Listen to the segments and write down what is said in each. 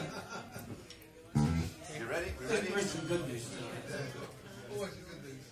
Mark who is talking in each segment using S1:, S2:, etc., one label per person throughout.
S1: You ready? We ready?
S2: There's some good news.
S3: Always a good news.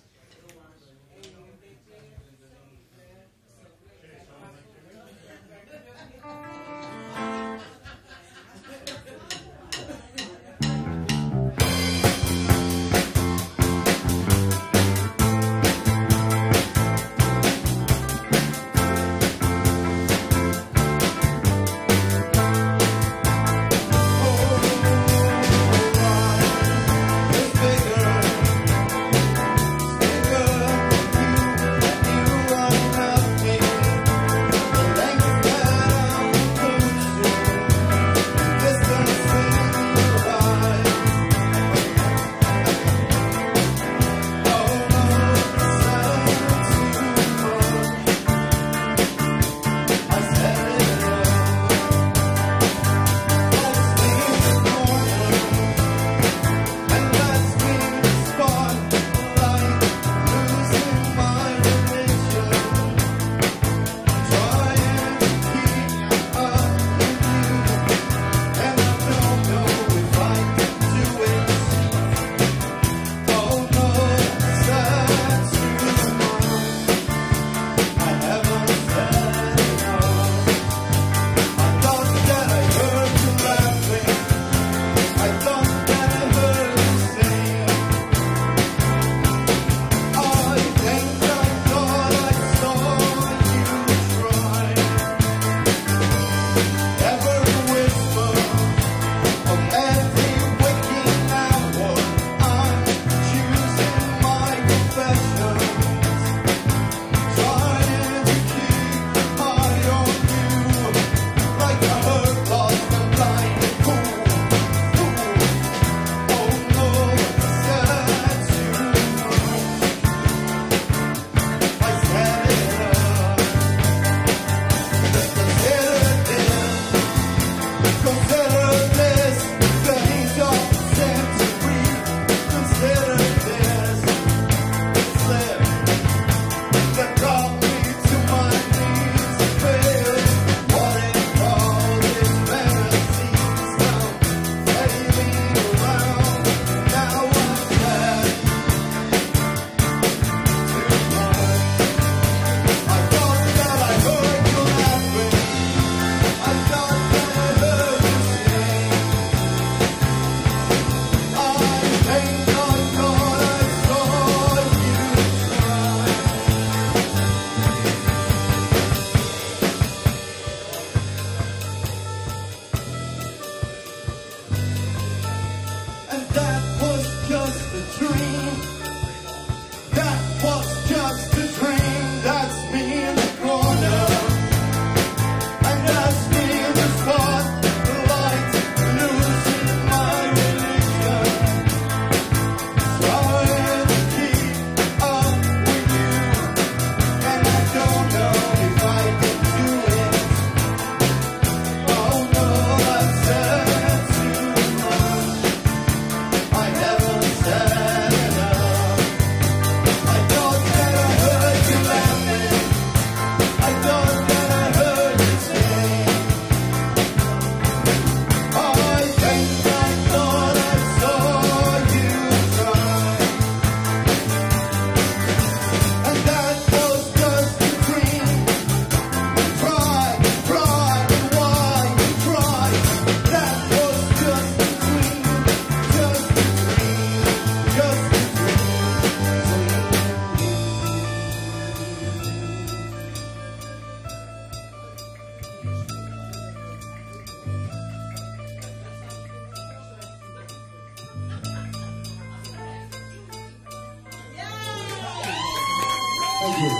S2: Thank you.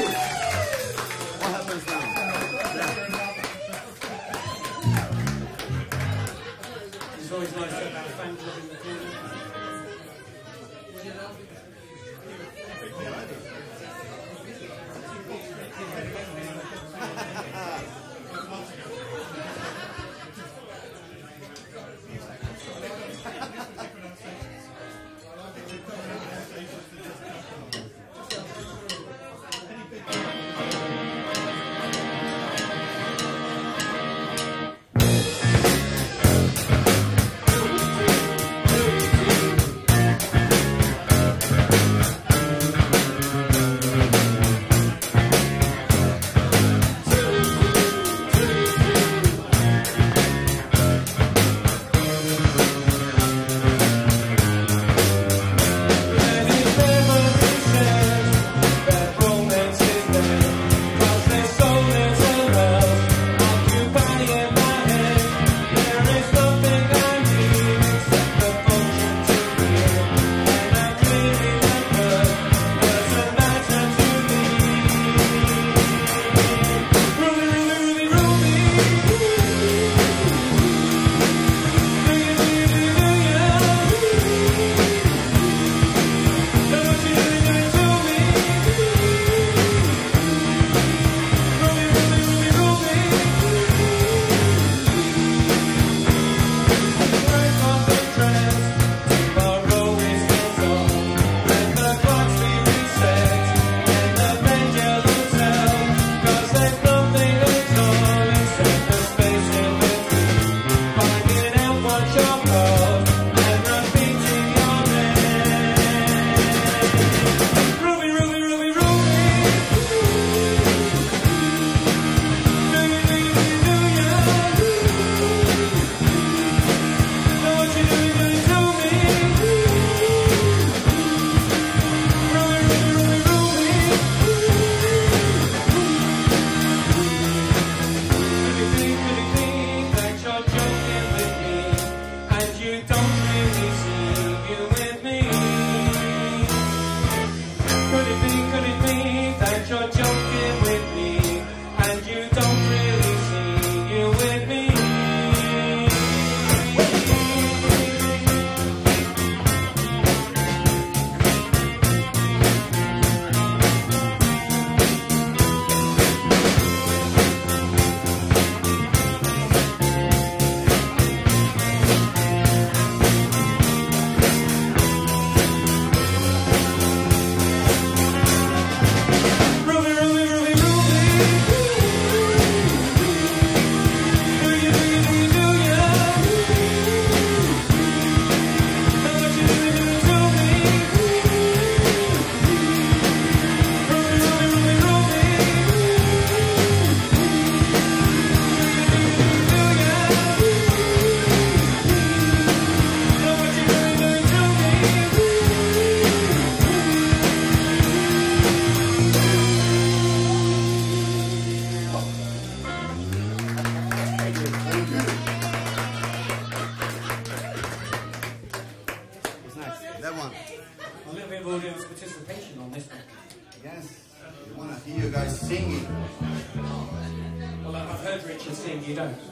S1: What happens now?
S2: It's always nice to have fans loving the corner.
S1: singing.
S2: Well, I've heard Richard sing, you don't.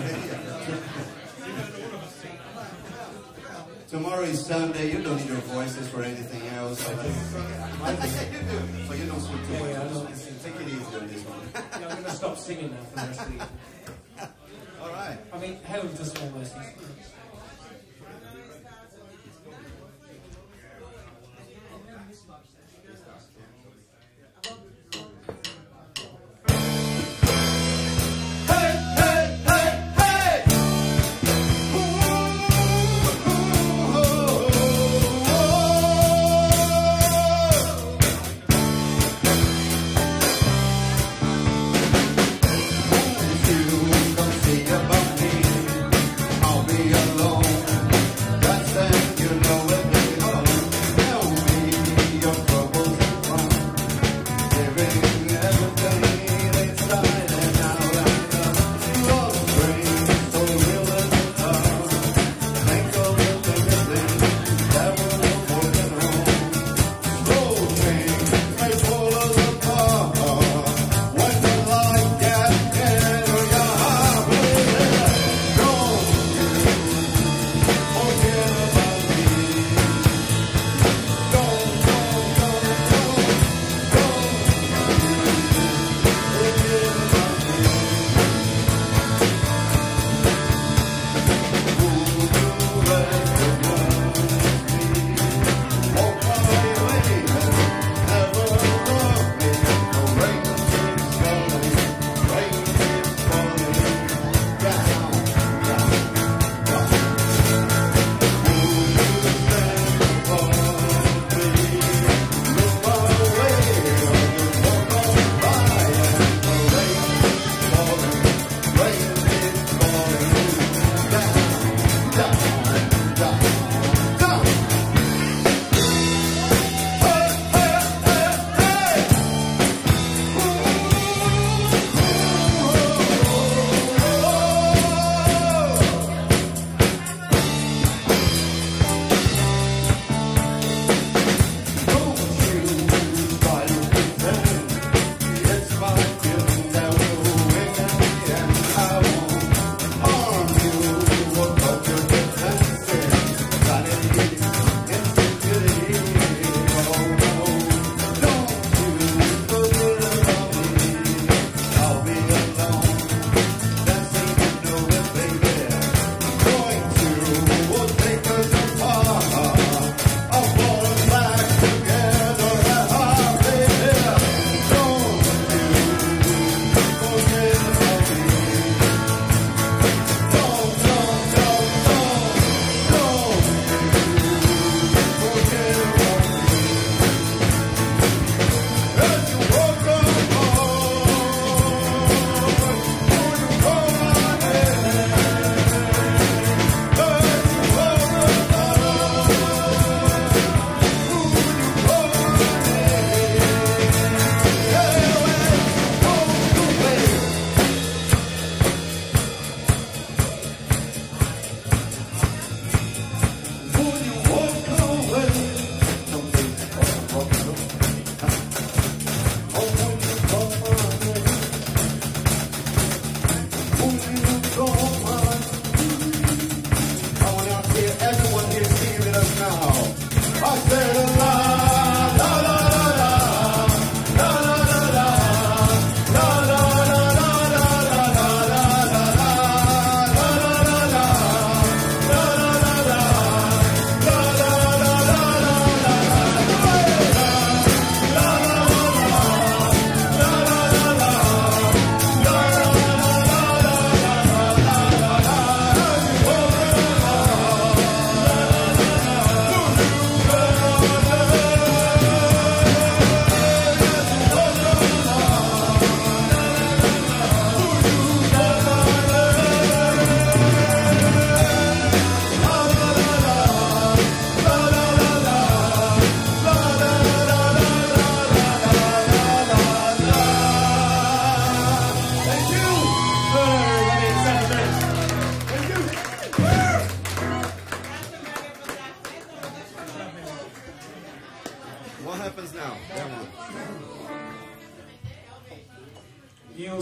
S1: Tomorrow is Sunday. You don't need your voices for anything else. So you do. So you don't sing too much.
S2: Yeah, I don't sing.
S1: Take it easy on this one.
S2: Yeah, I'm going to stop singing now for the rest of the evening.
S1: All right.
S2: I mean, hell to small mercies.
S1: If you don't see about me, I'll be alone.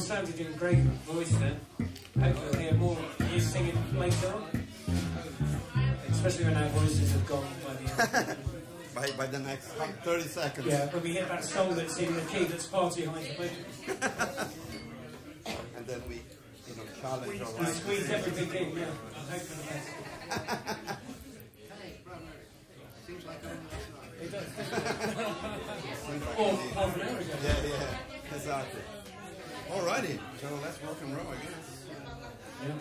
S2: sounds you're doing great voice then. Hopefully we'll hear more of you singing later on. Especially when our voices have gone by the end.
S1: By the next 30 seconds.
S2: Yeah, when we hit that song that's in the key that's far too high to play.
S1: And then we, challenge our
S2: We squeeze everything in, yeah. I'm hoping for the best. It does. Or half an hour ago.
S1: Yeah, exactly. Alrighty, so let's rock and roll, I guess.
S2: Yeah.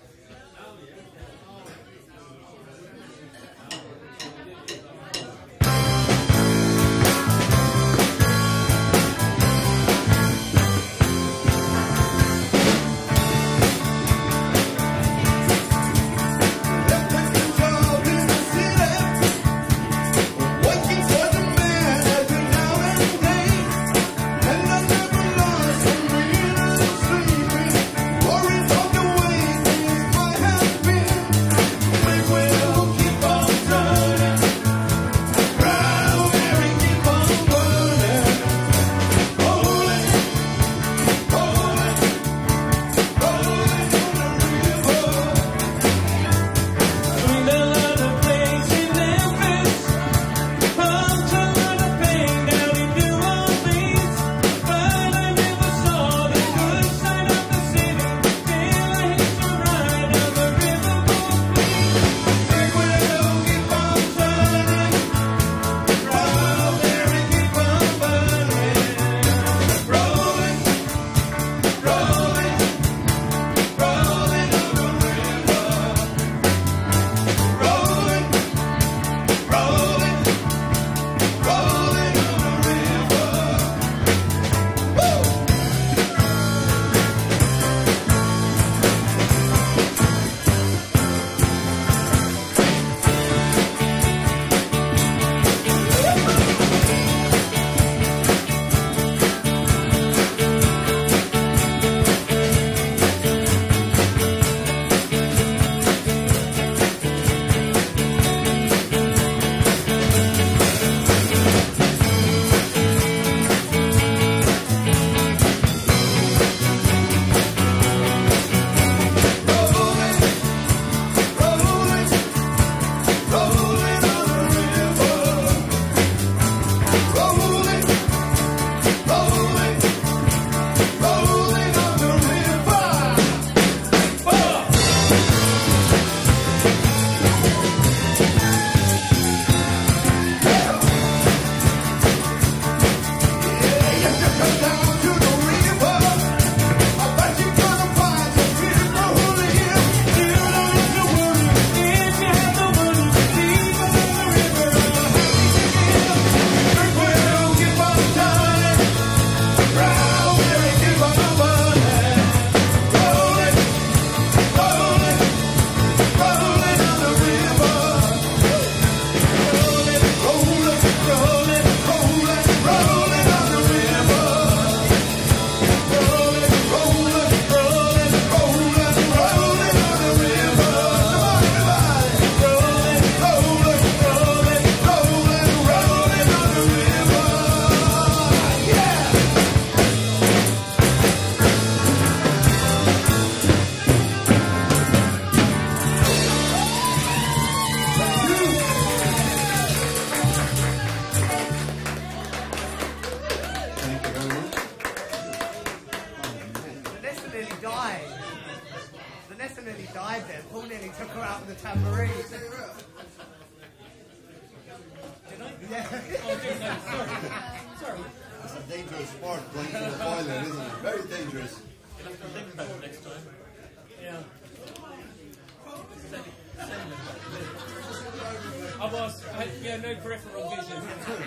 S2: Yeah, no peripheral vision.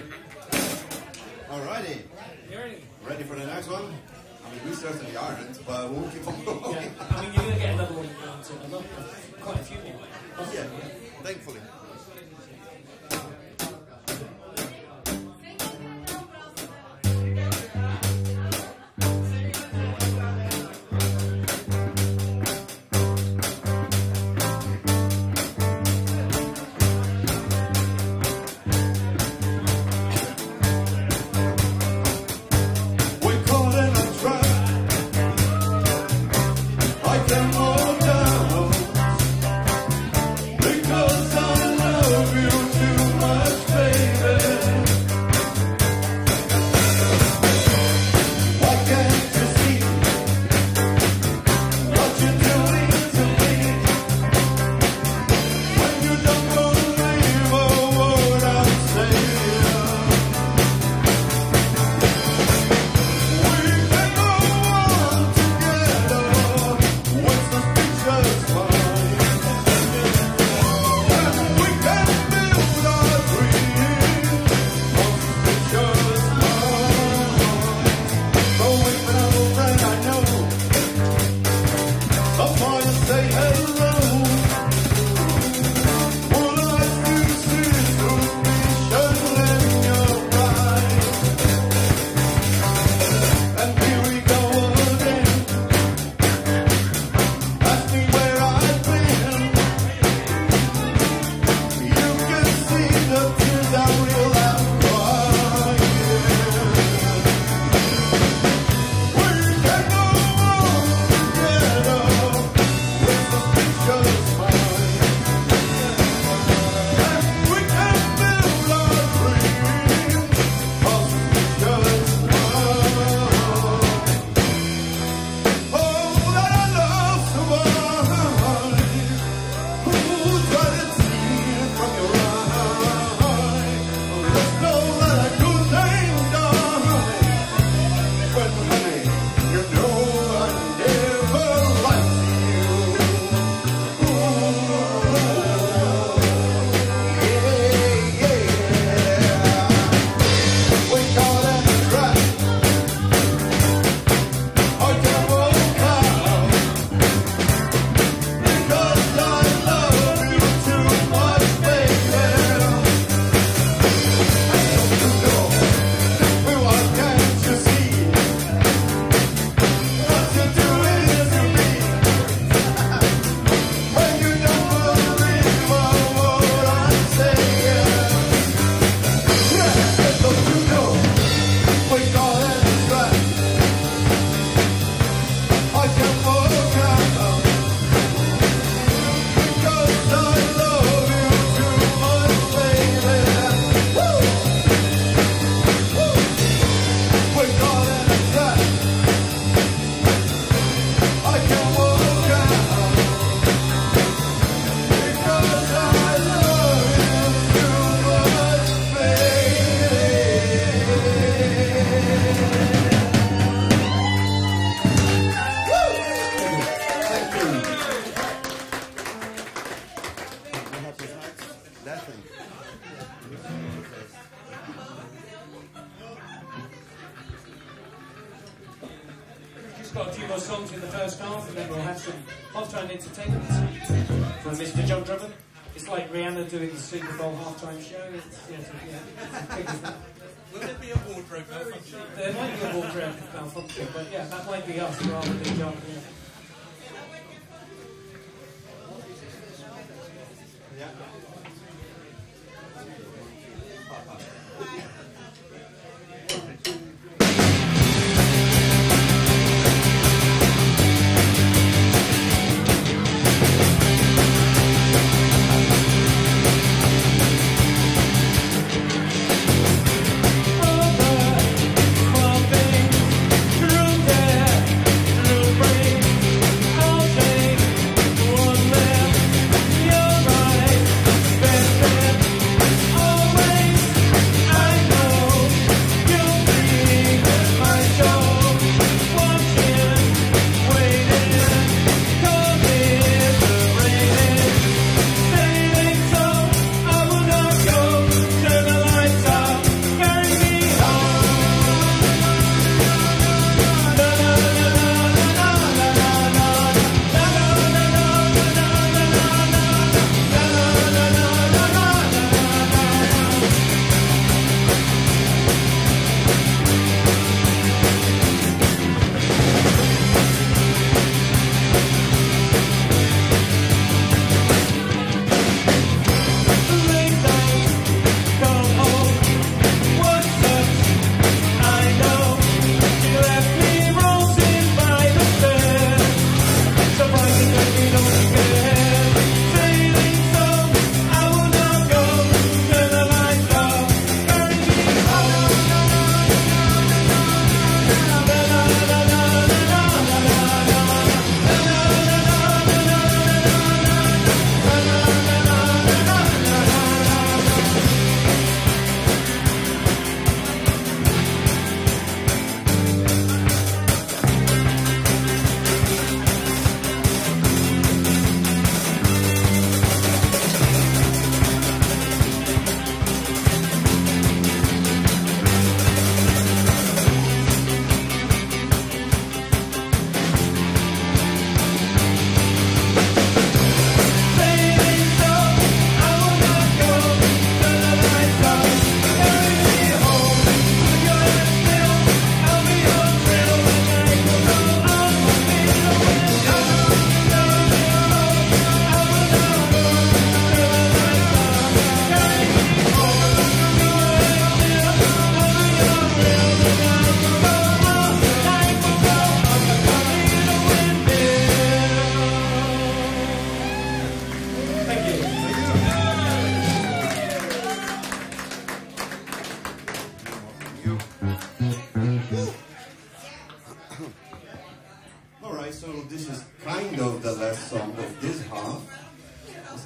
S1: Alrighty.
S2: You ready?
S1: Ready for the next one? I mean, we certainly aren't, but we'll keep on going.
S2: Yeah. I mean, you're going to get another one soon. I love quite a few anyway.
S1: Yeah, thankfully.
S4: We're caught in a trap.
S2: Just got a few more songs in the first half, and then we'll have some halftime entertainment from Mr. John Drummond. It's like Rihanna doing the Super Bowl halftime show.
S4: Will there be a wardrobe malfunction?
S2: There might be a wardrobe malfunction, but yeah, that might be us rather than John. Yeah.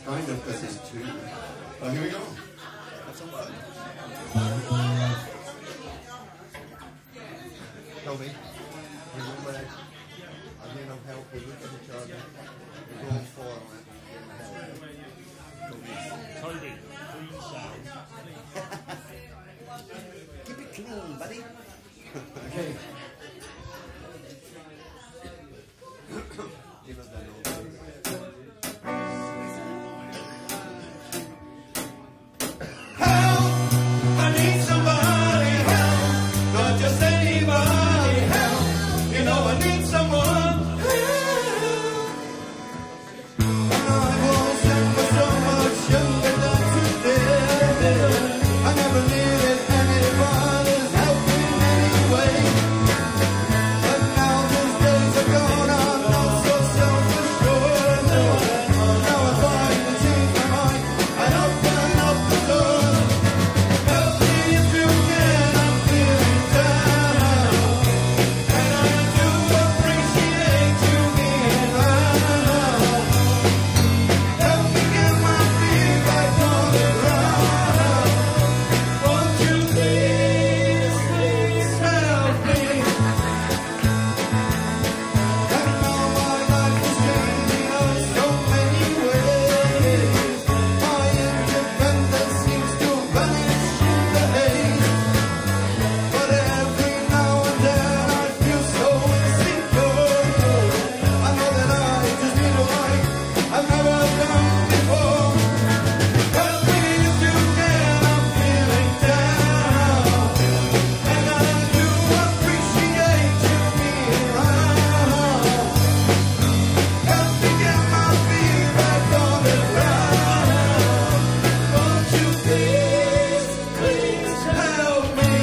S1: kind of because it's two. But here we go.
S3: Have some fun. Toby, remember that? I need no help. We look at each other. We're going forward.
S5: Toby, clean sound.
S3: Keep it clean, buddy.
S2: Okay.
S3: Give us that note.
S1: Help! I need somebody help. Not just anybody help. You know I need someone help. When I was younger, so much younger than today, I never needed anybody's help in any way. But now those days are gone, I'm not so self-assured. Now I find to change my mind and open up the door. Help me if you can, I'm feeling down. And I do appreciate you being around. Help me get my feet back on the ground. Won't you please, please help me? And now my life is changing in so many ways. My independence seems to vanish in the haze. But every now and then I feel so insecure. I know that I just need a life I've never done before. Help me if you can, I'm feeling down. And I do appreciate you being around. Help me get my feet back on the ground. Won't you please, please help me?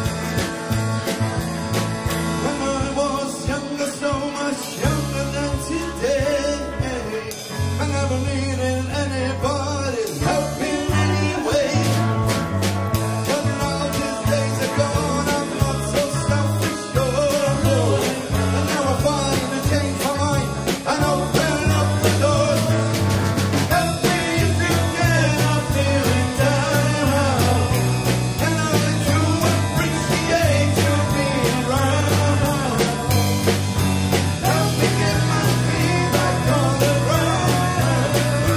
S1: When I was younger, so much younger than today, I never needed anybody's help in any way. But now these days are gone, I'm not so self-assured. And now I find to change my mind and open up the door. Help me if you can, I'm feeling down. And I do appreciate you being around. Help me get my feet back on the ground.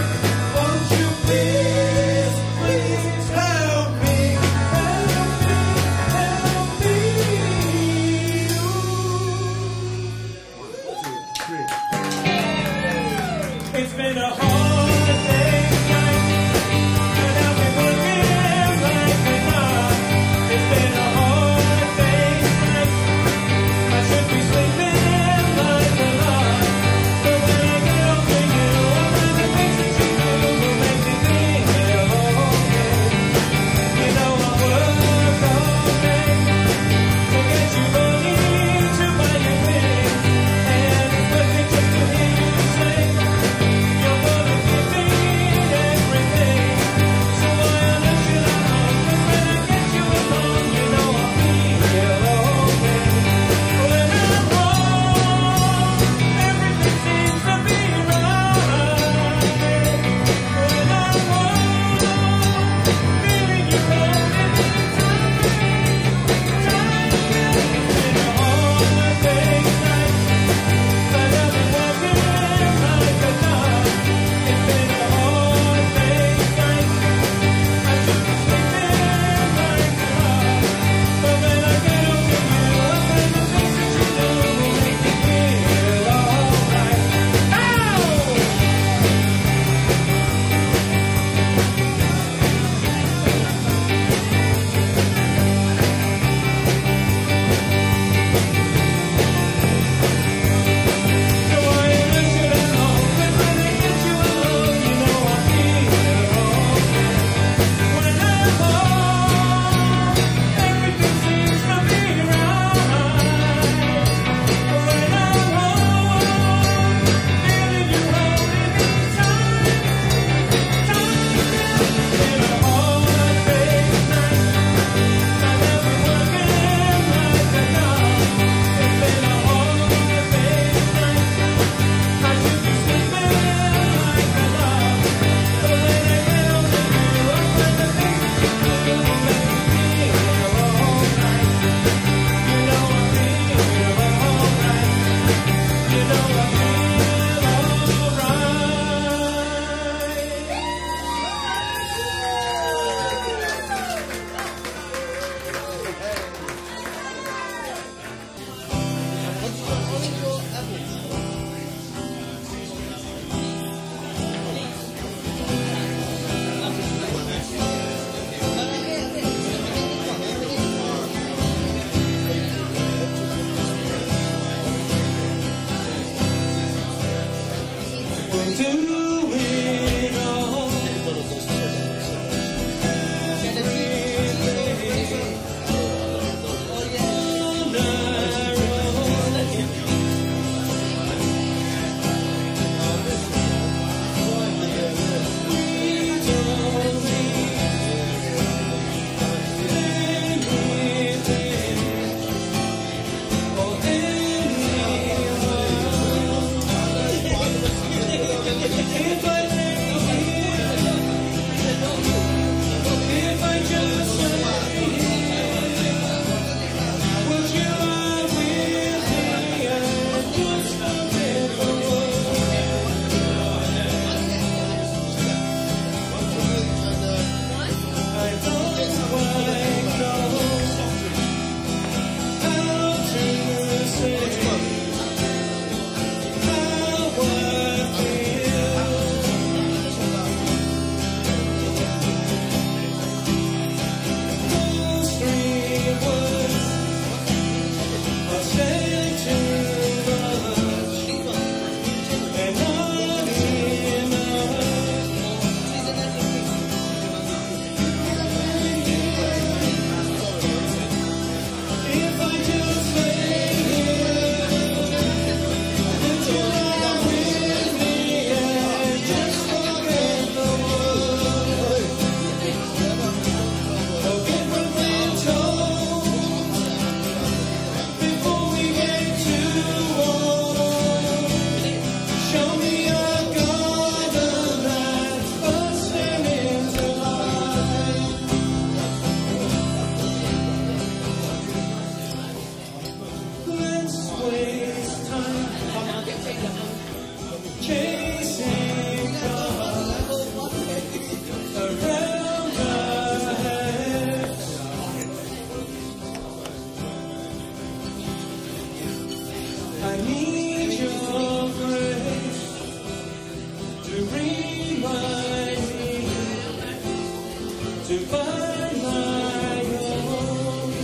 S2: to find my home.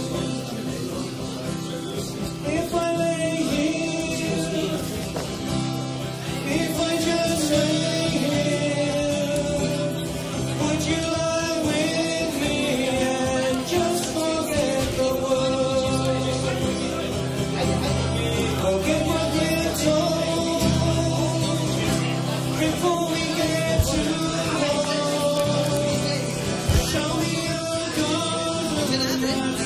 S2: If I lay here, if I just lay here, would you lie with me and just forget the world? Forget what we're told before we get too old. Show me your gold.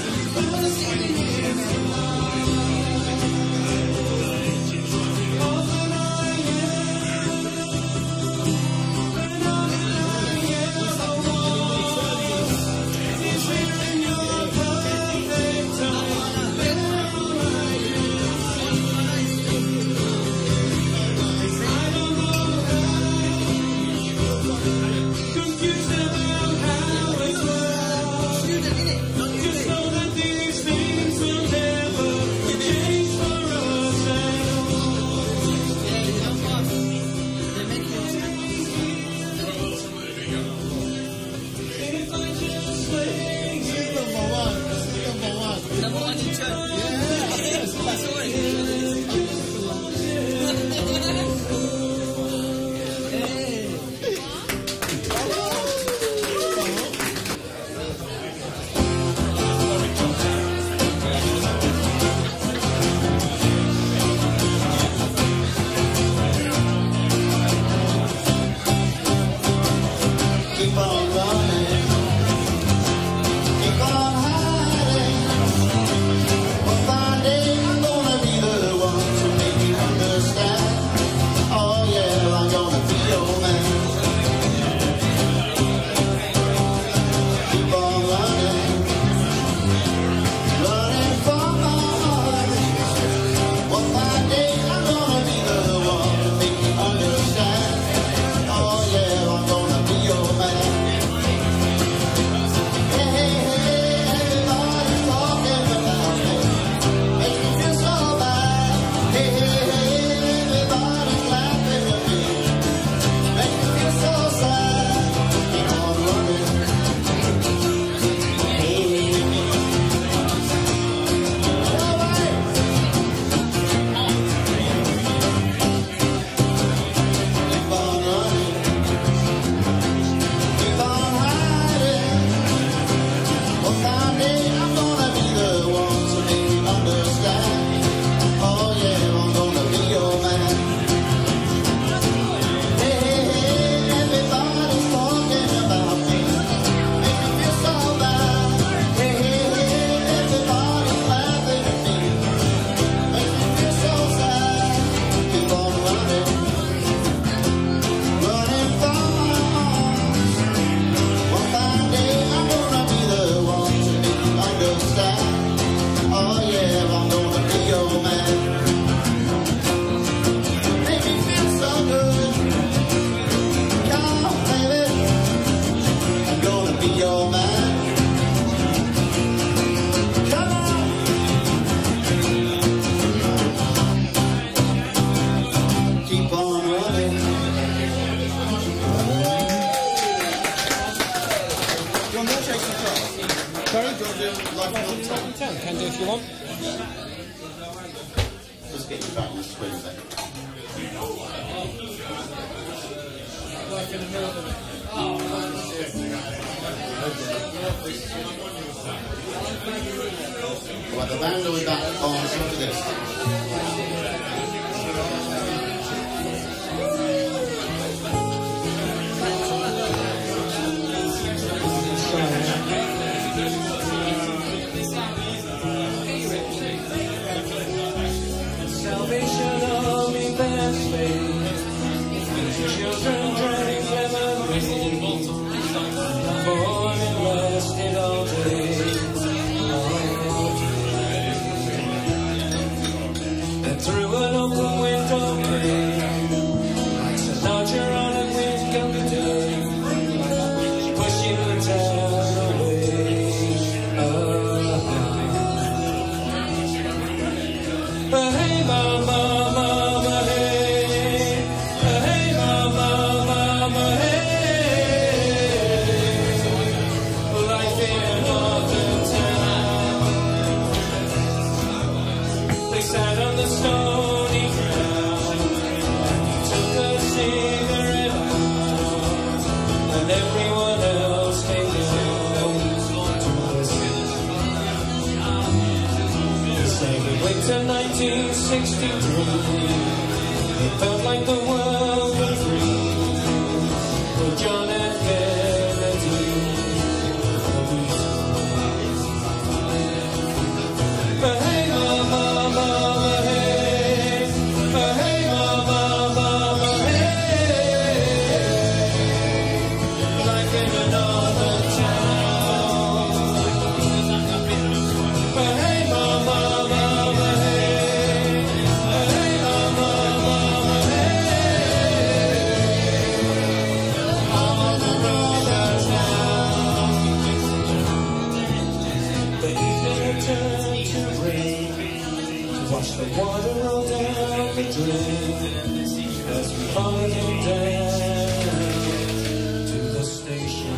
S6: Can do if you want.
S3: Just get you back on the screen then. Right, the band will be back on after this.
S2: Salvation only bears faith. Children drink lemonade. Born and lasted all day. 1963, it felt like the world was free. With John and Kennedy, but hey mama, mama, hey, but hey mama, mama, hey, like in another town. But hey mama, mama, hey, but hey mama, mama, hey, on the road downtown. The evening had turned to rain, to watch the water roll down the drain, as we followed him down to the station.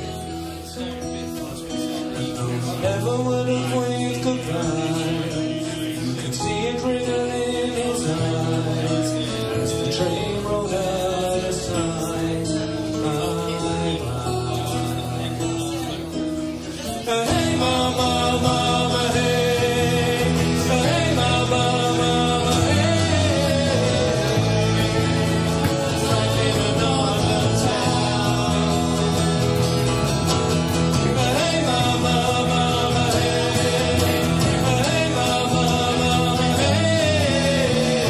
S2: And though we never would have waved goodbye, you could see it written in his eyes, as the train rolled out of sight. Bye, bye. Hey mama, mama, hey, hey mama, mama, hey, life in another town. Hey mama, mama, hey, hey mama, mama, hey,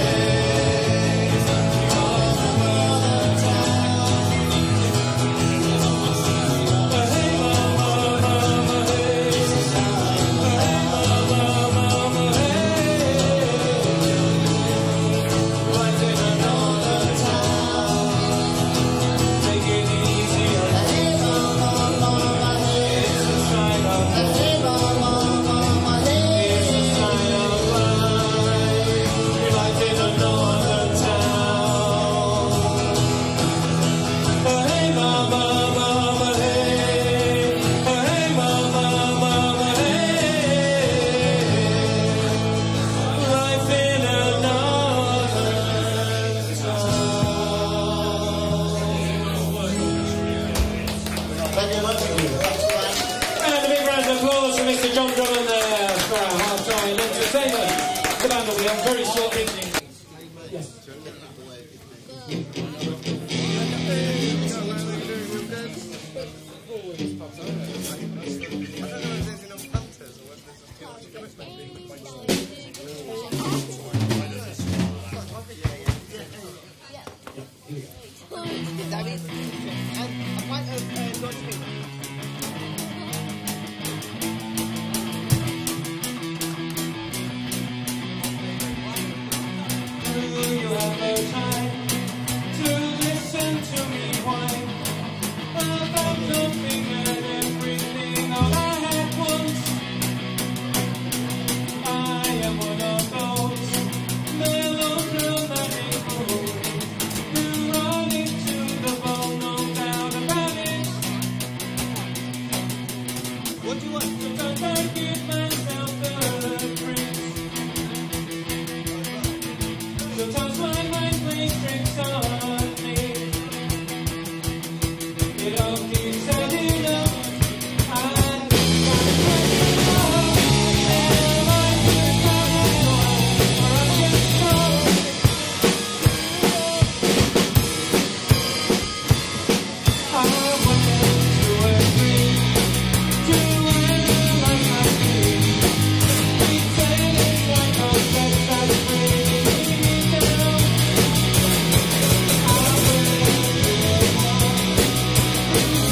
S2: on another town. Hey mama, mama, hey, hey mama, mama, hey, life in another town. Take it easy on me. It's a sign of life. It's a sign of life. Life in another town. Hey mama, mama, hey, hey mama, mama, hey, life in another And a big round of applause for Mr. John Drummond there for our half-time entertainment. The band will be on very shortly. Yes. You have no time to listen to me whine about nothing and everything all I had once. I am one of those melodramatic fools who run into the bone, no doubt about it. What do you want? Sometimes I give myself the creeps. Sometimes my mind plays tricks on me. It all keeps adding up. I think I'm ready now. Am I good enough or I just know? I want to agree to analyze my feelings. Pretend it's like no sex that's bringing me down. I will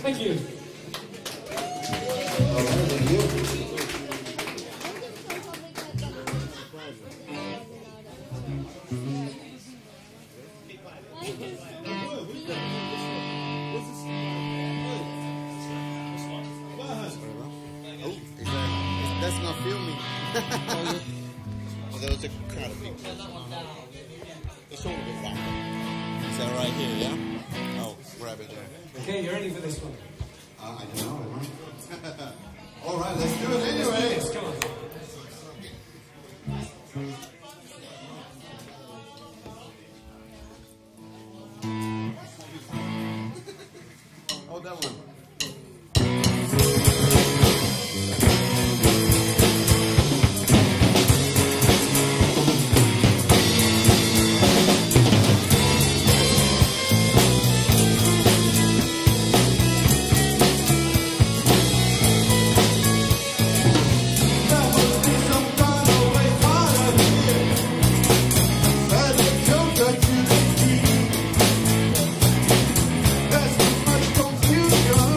S6: Thank you.
S3: All right, thank you. Oh, that's not filming.
S7: Well, there was a crowd of people. It's all a bit random. Is that right here, yeah? Oh, grab it there.
S6: Okay, you're ready for this one.
S3: I don't know. All right, let's do it anyway.
S6: Yes, come on.
S3: Oh, that one. There's too much confusion.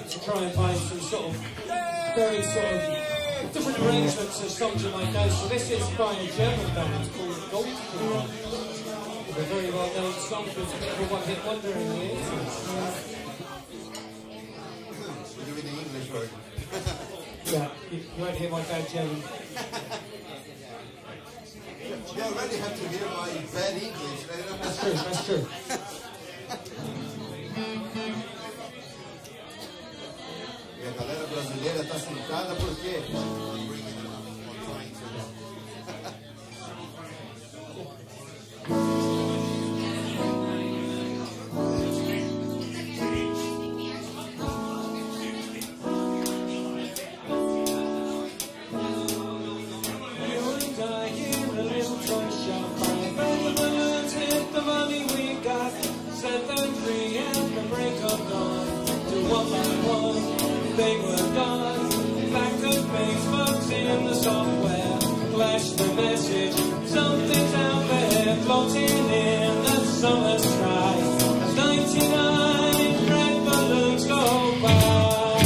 S2: like to try and find some sort of very sort of different arrangements of songs you might know. So this is by a German band called Coppo. A very well-known song for a bit of a one-hit wonder in the 80s.
S3: We're doing the English version.
S2: Yeah, you won't hear my bad German.
S3: You already have to hear my bad English.
S2: That's true, that's true.
S3: E a galera brasileira está sentada porque...
S2: They were gone, black and face bugs in the software. Flash the message, something's out there, floating in the summer sky. 99 red balloons go by.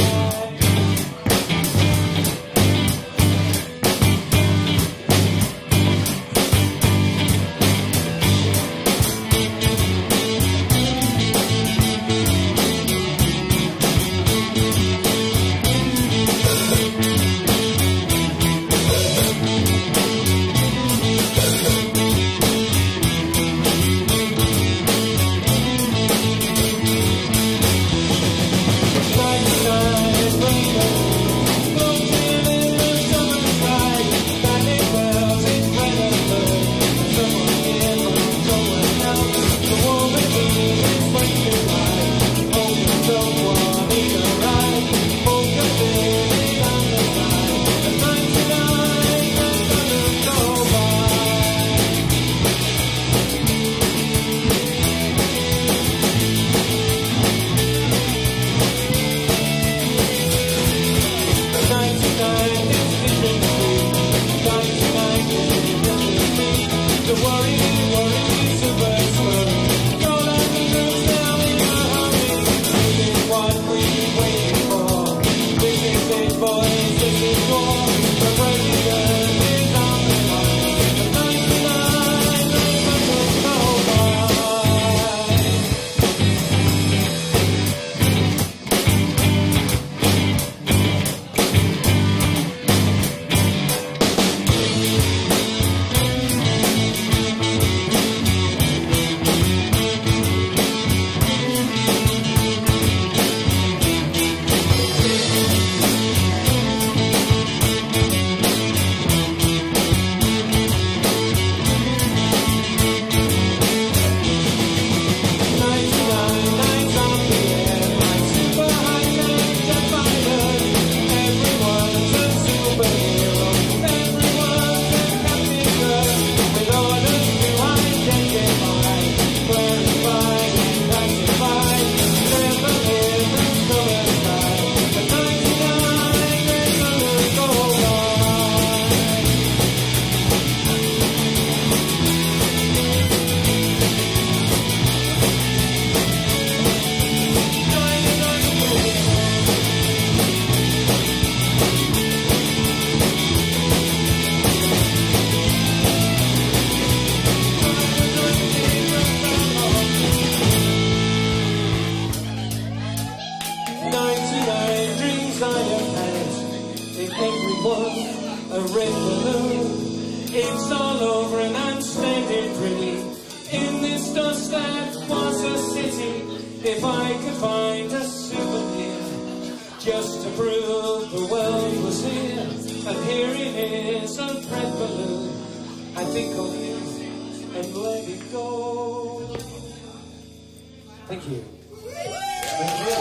S2: A red balloon, it's all over and I'm standing pretty in this dust that was a city. If I could find a souvenir just to prove the world was here, and here it is, a red balloon, I think of you and let it go. Thank you.
S3: Thank you.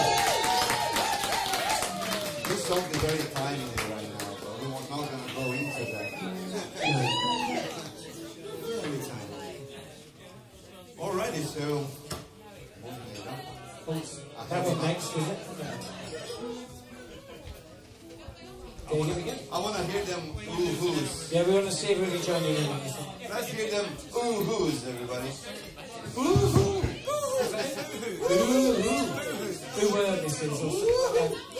S3: This song is very timely right now, but we're not going to go into that. Very timely. Alrighty, so...
S2: That one next, is it? Can you hear me again?
S3: I want to hear them ooh-hoos.
S2: Yeah, we want to see if we can join you in.
S3: Let's hear them ooh-hoos, everybody.
S2: Ooh-hoo! Ooh-hoo! Who were this is?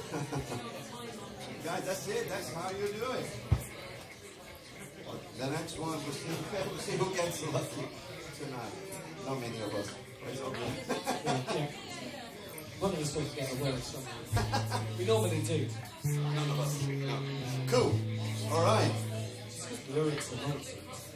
S3: Guys, that's it. That's how you do it. The next one, we'll see who gets lucky tonight. Not many of us. It's okay.
S6: Yeah. One of us will get a word somewhere. We normally do.
S3: None of us. No. Cool. All right.
S6: Lyrics and nonsense.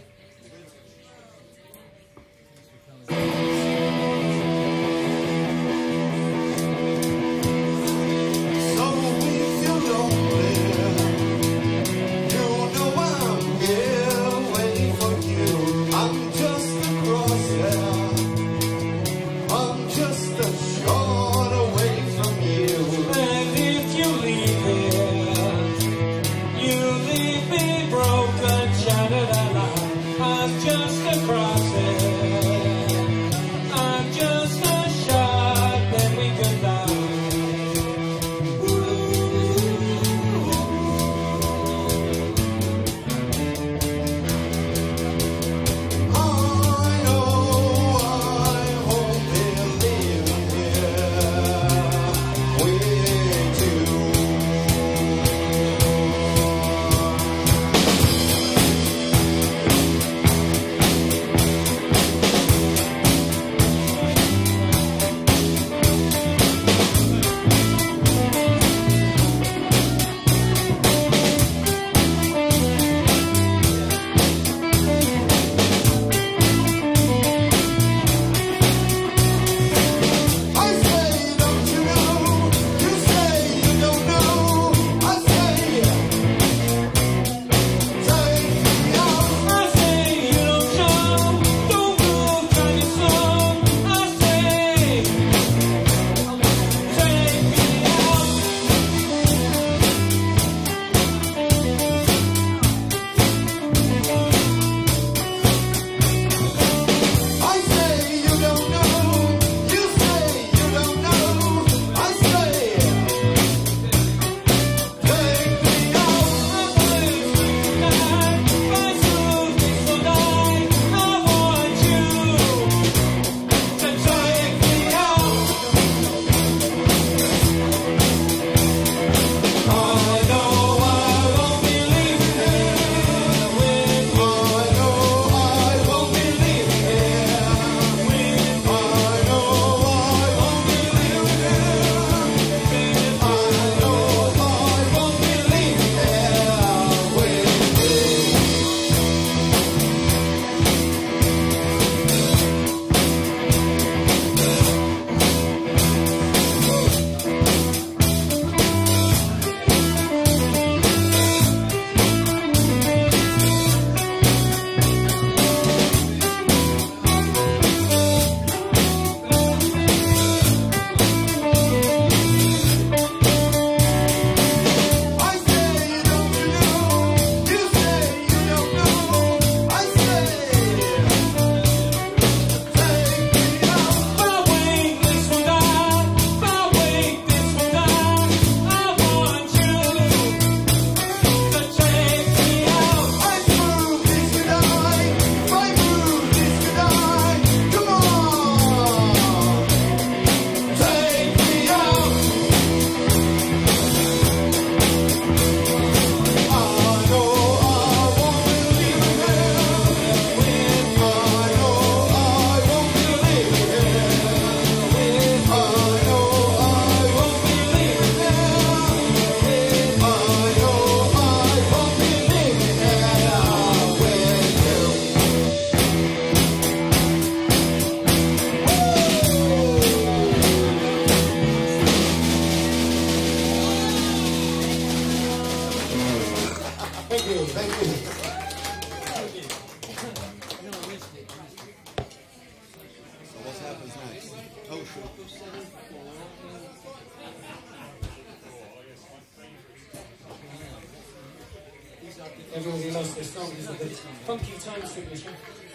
S6: Everybody loves this song. It's a bit funky time signature.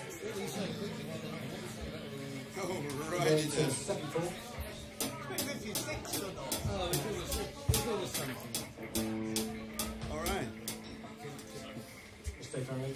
S3: Oh, right.
S6: Going to 7/4.
S3: All right.
S6: Just take our over.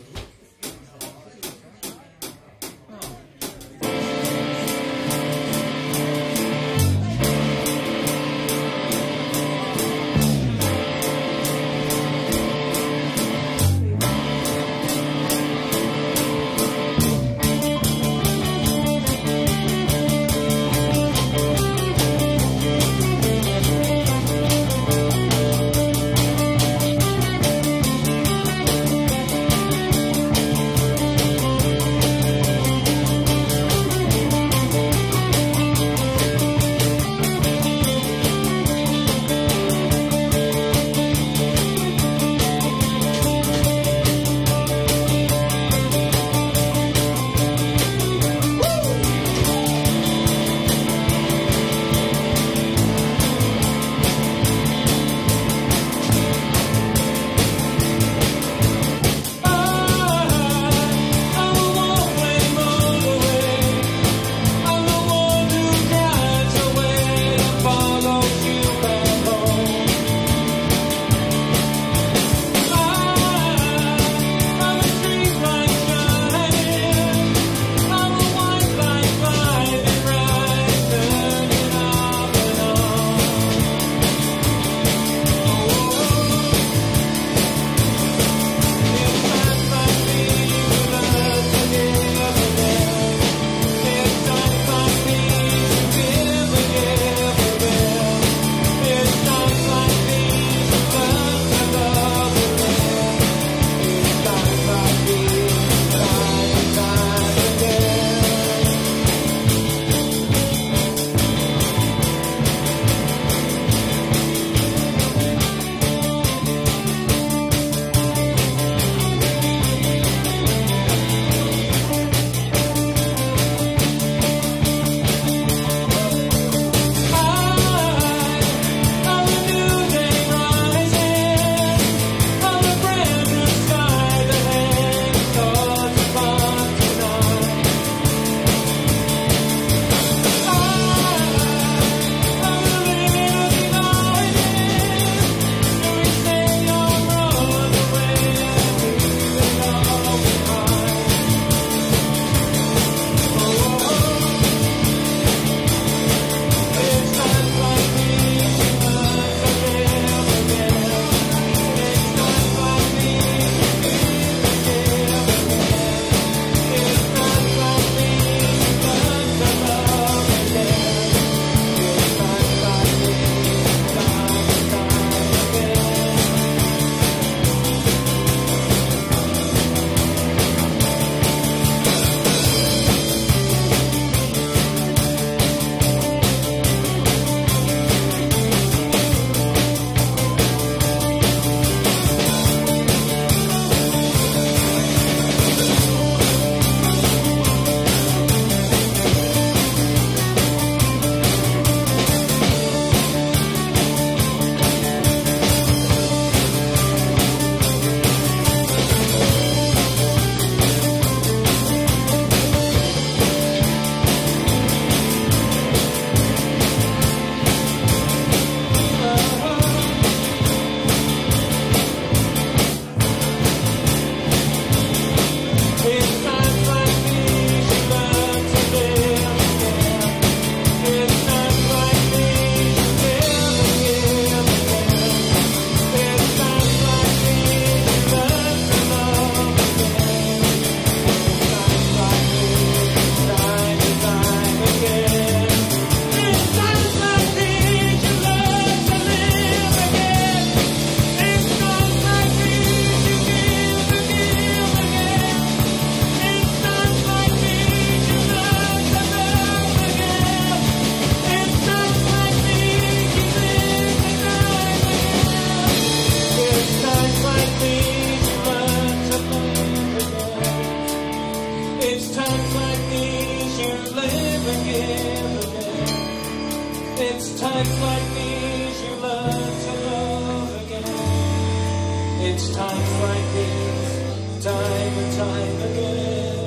S2: It's times like this, time and time again.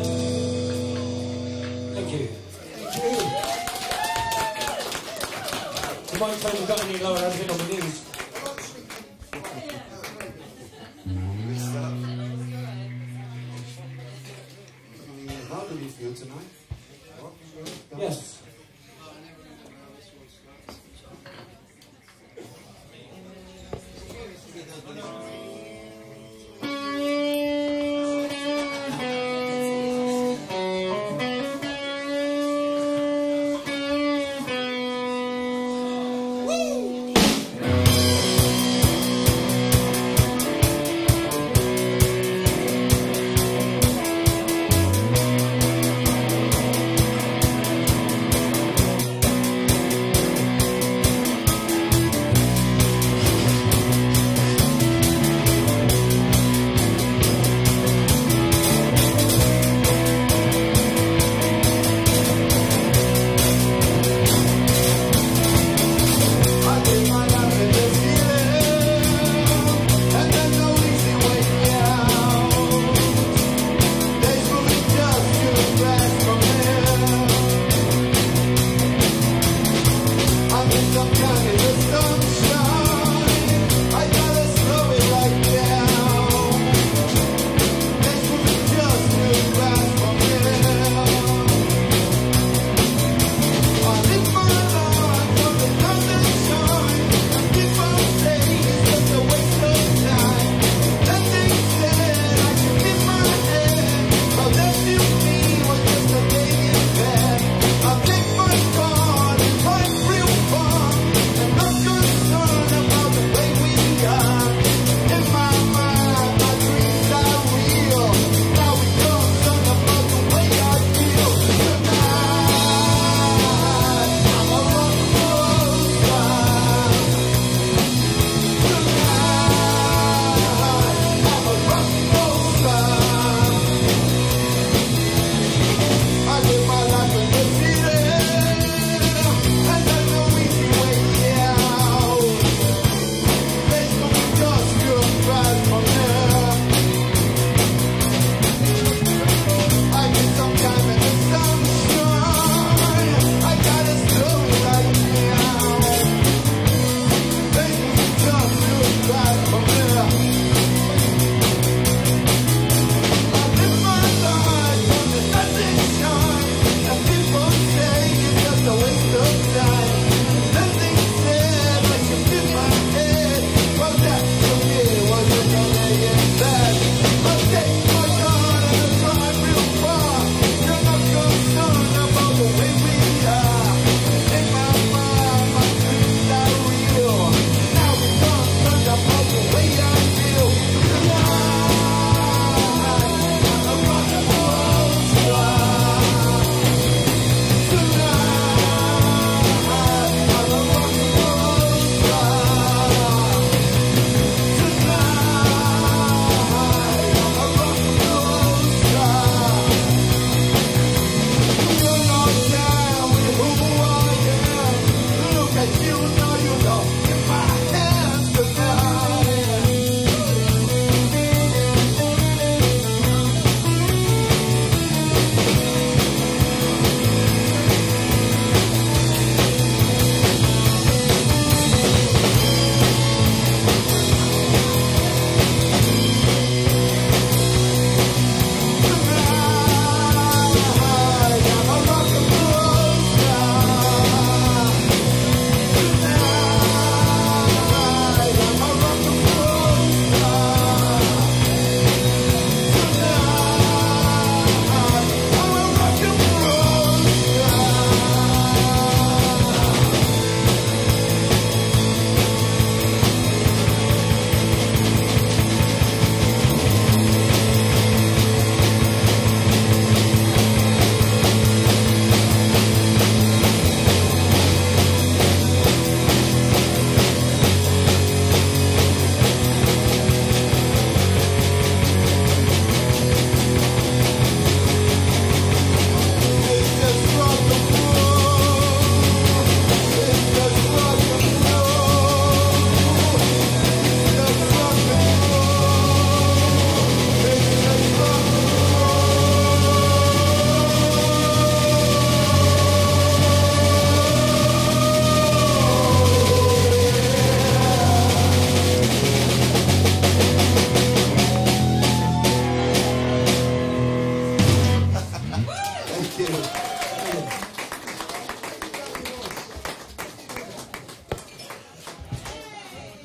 S2: Thank you.
S3: Thank you.
S2: You might find we've got any lower, I've been on the news.
S3: How do you feel tonight?
S2: Yes.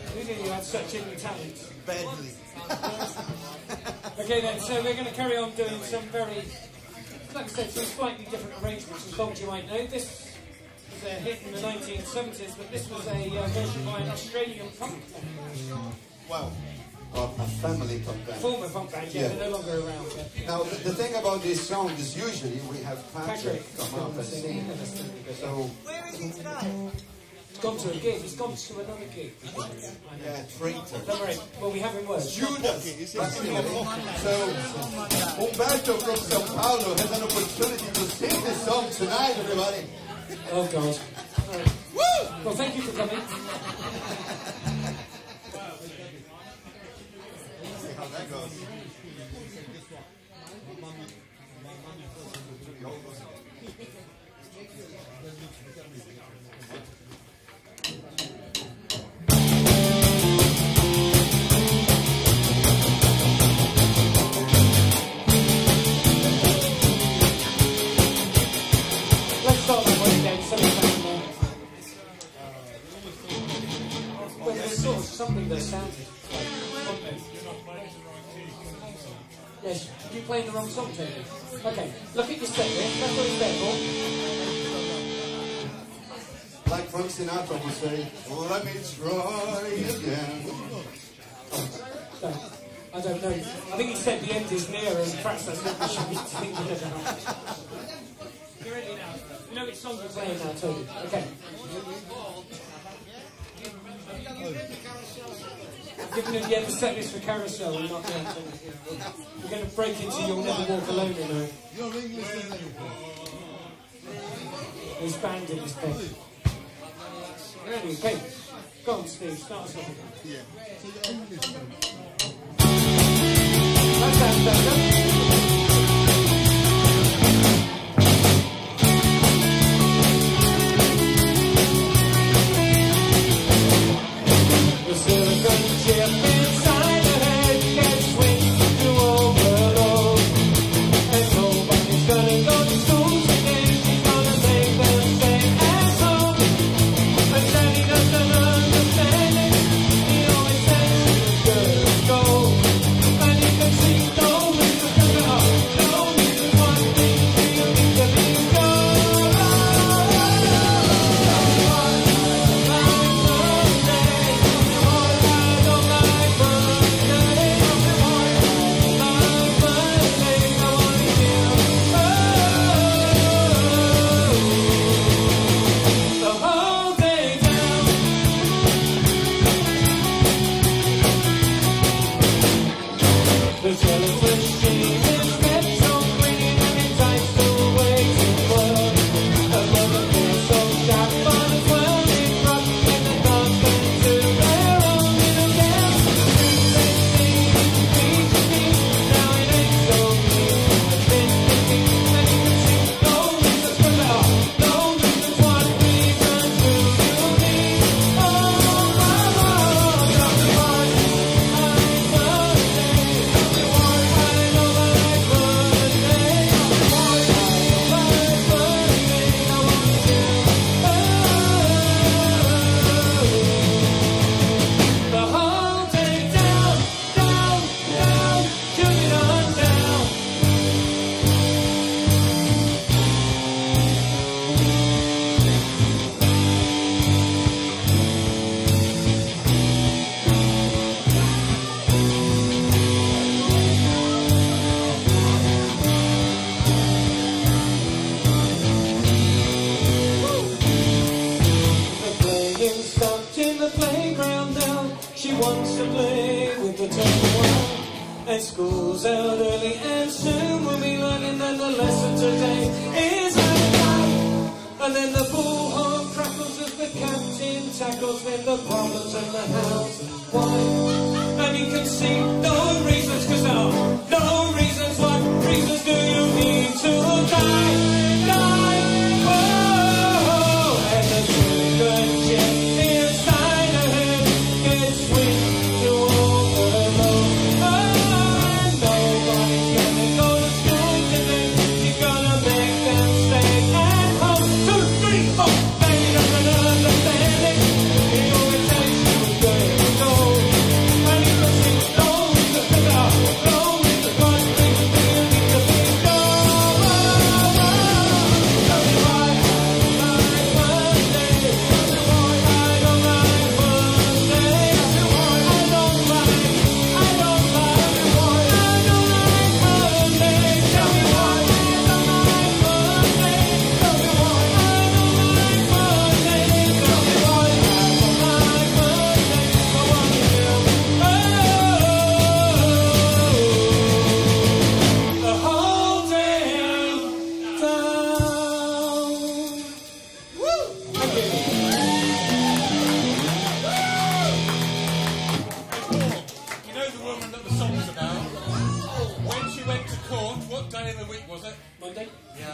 S6: Who knew you had such hidden talents?
S7: Badly.
S6: Okay then, so we're going to carry on doing some very, like I said, some slightly different arrangements of songs you might know. This was a hit in the 1970s, but this was a version by an Australian punk band.
S7: Wow.
S3: A family punk band.
S6: Former punk band, yeah, they're no longer around. But,
S3: Now, the thing about this song is usually we have Patrick come up and sing. So,
S6: he's gone to a gig, he's gone to another gig.
S3: yeah, traitor.
S6: Don't worry, well, we have him worse.
S3: Judas. So, Umberto from Sao Paulo has an opportunity to sing this song tonight, everybody.
S6: Oh, God. Woo! Well, thank you for coming.
S3: See how that goes.
S6: Let's start that way again, well, there's sort of something that sounded like. Yes, you playing the wrong song, Toby. Okay, look at your step there. That's what it's there for.
S3: Like Frank Sinatra would say, let me try again.
S6: I don't know. I think he said the end is near, and perhaps that's what we should be thinking about. You're ready now. You know which song you're playing now, Toby. Okay. Given him the set list for Carousel, we're not going to. We're going to break into You'll Never Walk Alone tonight.
S1: You're English as anything.
S6: He's banned in his bed. Ready? Okay. Go on, Steve. Start us off again.
S1: Yeah. So you're English then.
S6: That sounds better. The silicon chip inside her head can swing to overload. And nobody's gonna go to school today. She's gonna make them stay at home. But Daddy doesn't understand it. He always says she's good as gold. And you can see no reason to go. No reason why things feel need to be gone. The jellyfish stream is kept so green and enticed away to work. The mother feels so sharp, but as well it's rough when the dogs turn to their own little girl. Now it ain't so clean. I've been thinking, and you can see no reasons for that. No reasons, what reasons do you need? Oh, the whole day down, down, down, shoot it on down. The playing stopped in the playground now. She wants to play with the toy. And school's out early and soon we'll be learning that the lesson today is outside. And then the bullhorn crackles as the captain tackles then the problems and the hows and why. And you can see no reasons, cause there are no reasons. What reasons do you need to die? Die! Whoa! And the silicon chip inside her head gets sweet to overload. And nobody's gonna go to school today. She's gonna make them stay at home. 2, 3, 4. They doesn't understand it. He always says she was good.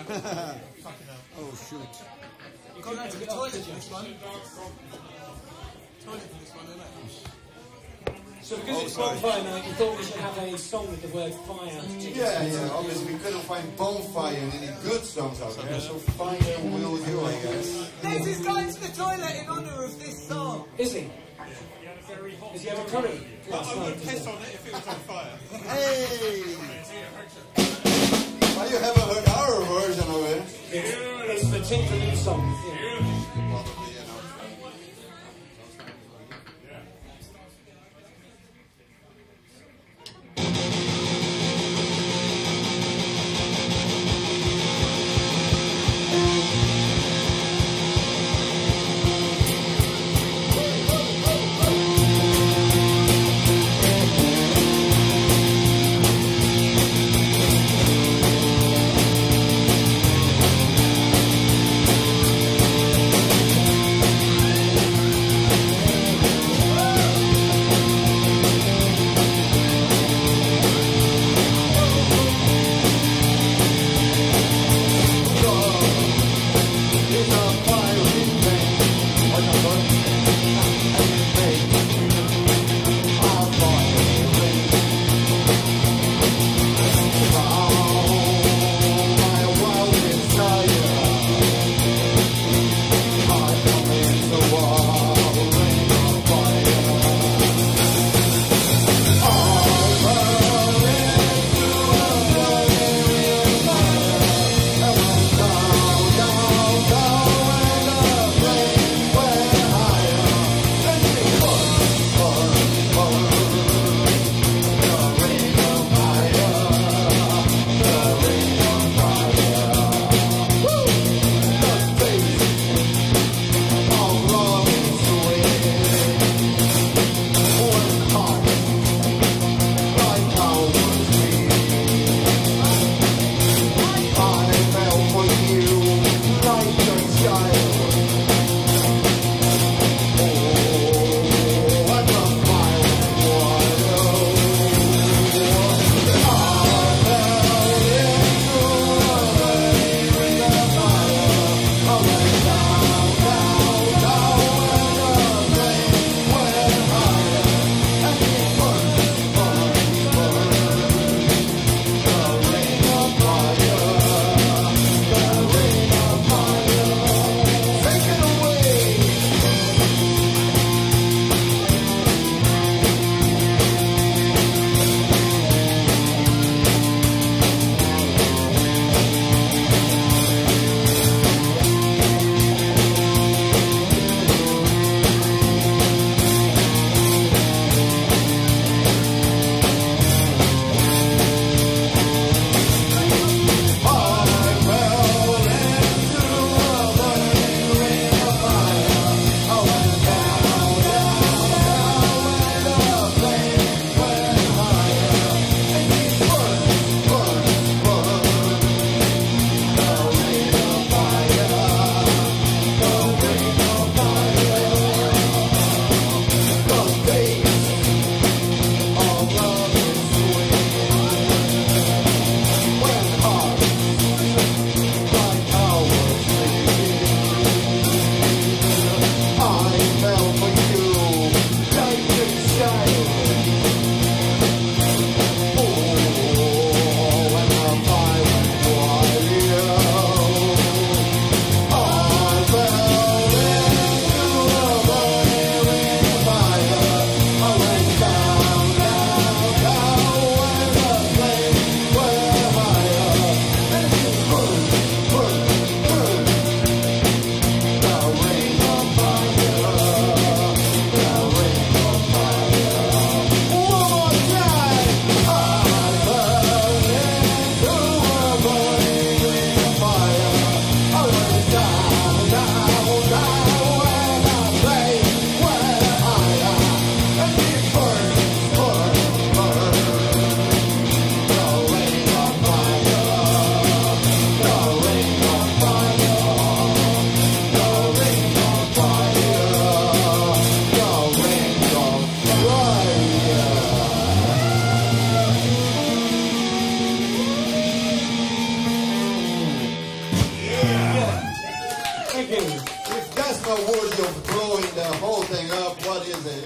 S7: Oh, shoot.
S4: You can't go to the toilet for this one. Toilet for this one, isn't it?
S6: So because it's bonfire night, you thought we should have a song with the word fire.
S3: Yeah, obviously we couldn't find bonfire in any good songs out there, so fire will do, I guess.
S4: Des is going to the toilet in honour of this song.
S6: Is he? Is he having curry?
S4: I would piss on it if it was on fire.
S7: Hey!
S3: Well, you haven't heard our version of it.
S6: It's the Tinkerly song. Yeah.
S7: Probably, you know.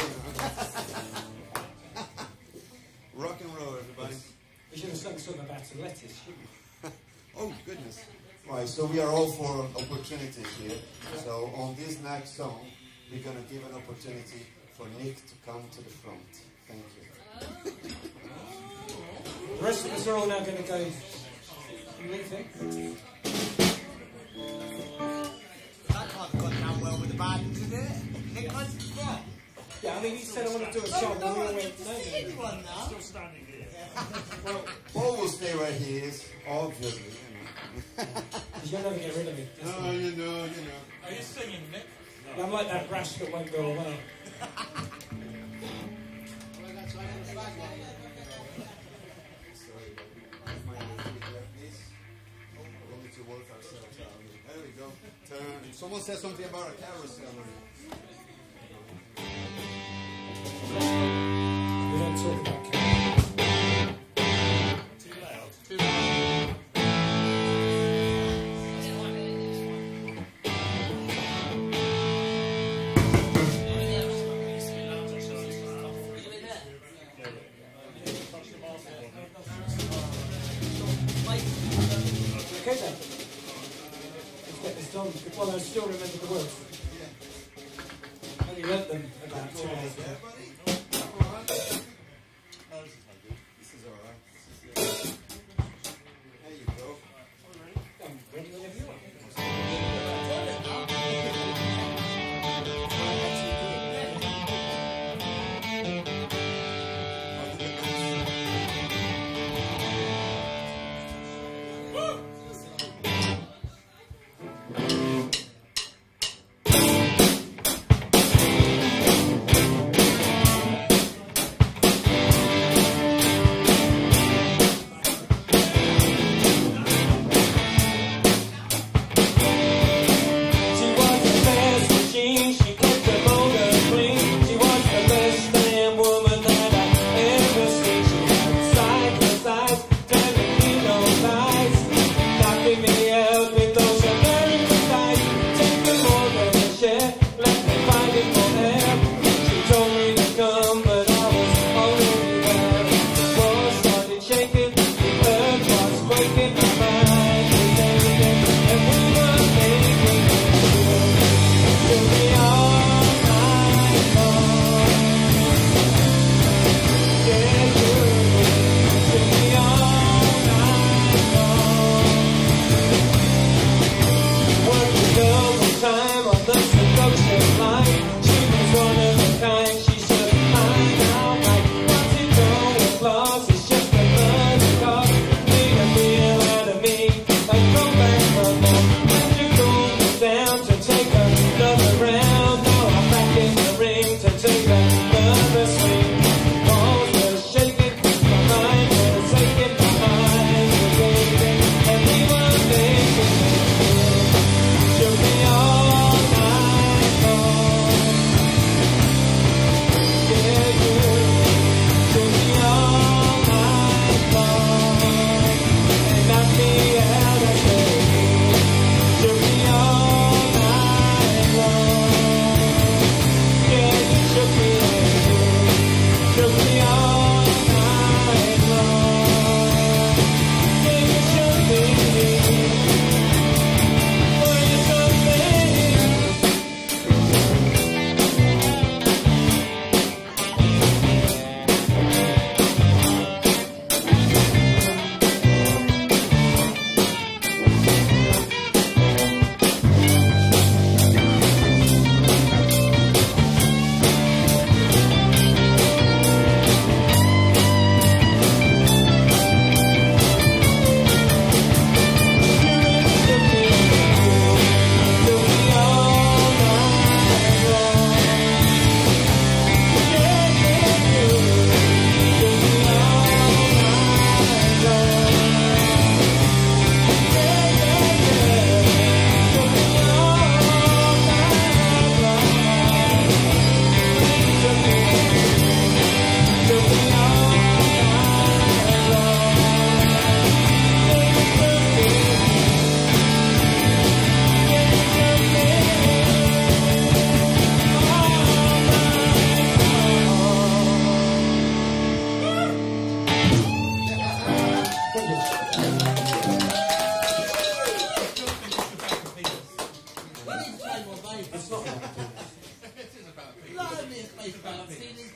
S3: Rock and roll, everybody.
S6: We should have sung something about the lettuce, shouldn't we?
S3: Oh, goodness. Right, so we are all for opportunities here. So on this next song, we're going to give an opportunity for Nick to come to the front. Thank you.
S6: The rest of us are all now going to go. What do you think?
S4: That can't have gone down well with the band, did it? Nick went to the front.
S6: Yeah, I mean, he said I want to do a song, and we all went, no.
S4: One now.
S5: Still standing here.
S3: Well, Paul will stay right here, obviously, you know.
S6: You'll never get rid of me.
S3: Oh, you know.
S4: Are you singing, Nick?
S6: I'm like that brash that won't go away.
S3: There we go. Turn. Someone said something about a carousel.
S6: We don't talk about cats.
S5: Too loud.
S4: Too loud.
S6: Okay then. Let's get this done. Well, I still remember the words. I only learnt them about 2 hours ago.
S3: This is alright. There you go.
S6: I'm ready whenever you are.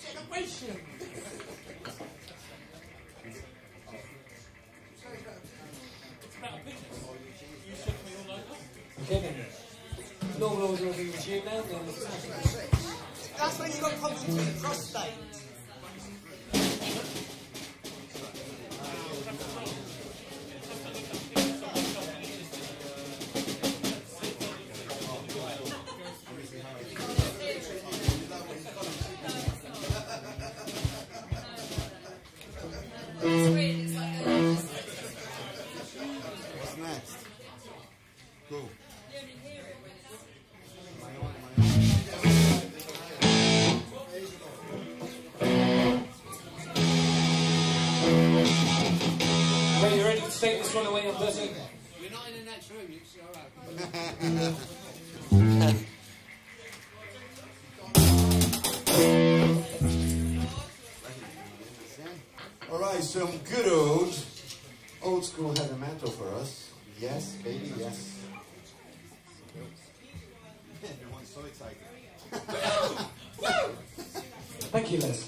S6: Generation. Okay then. Normal order of the tune now.
S4: That's when you got to concentrate the prostate.
S7: What's next? Cool.
S6: Are you ready to take this one away on buzzing?
S4: You're not in the next room, it's alright.
S3: All right, some good old school heavy metal for us. Yes, baby, yes.
S7: Everyone's so excited.
S6: Thank you, Les.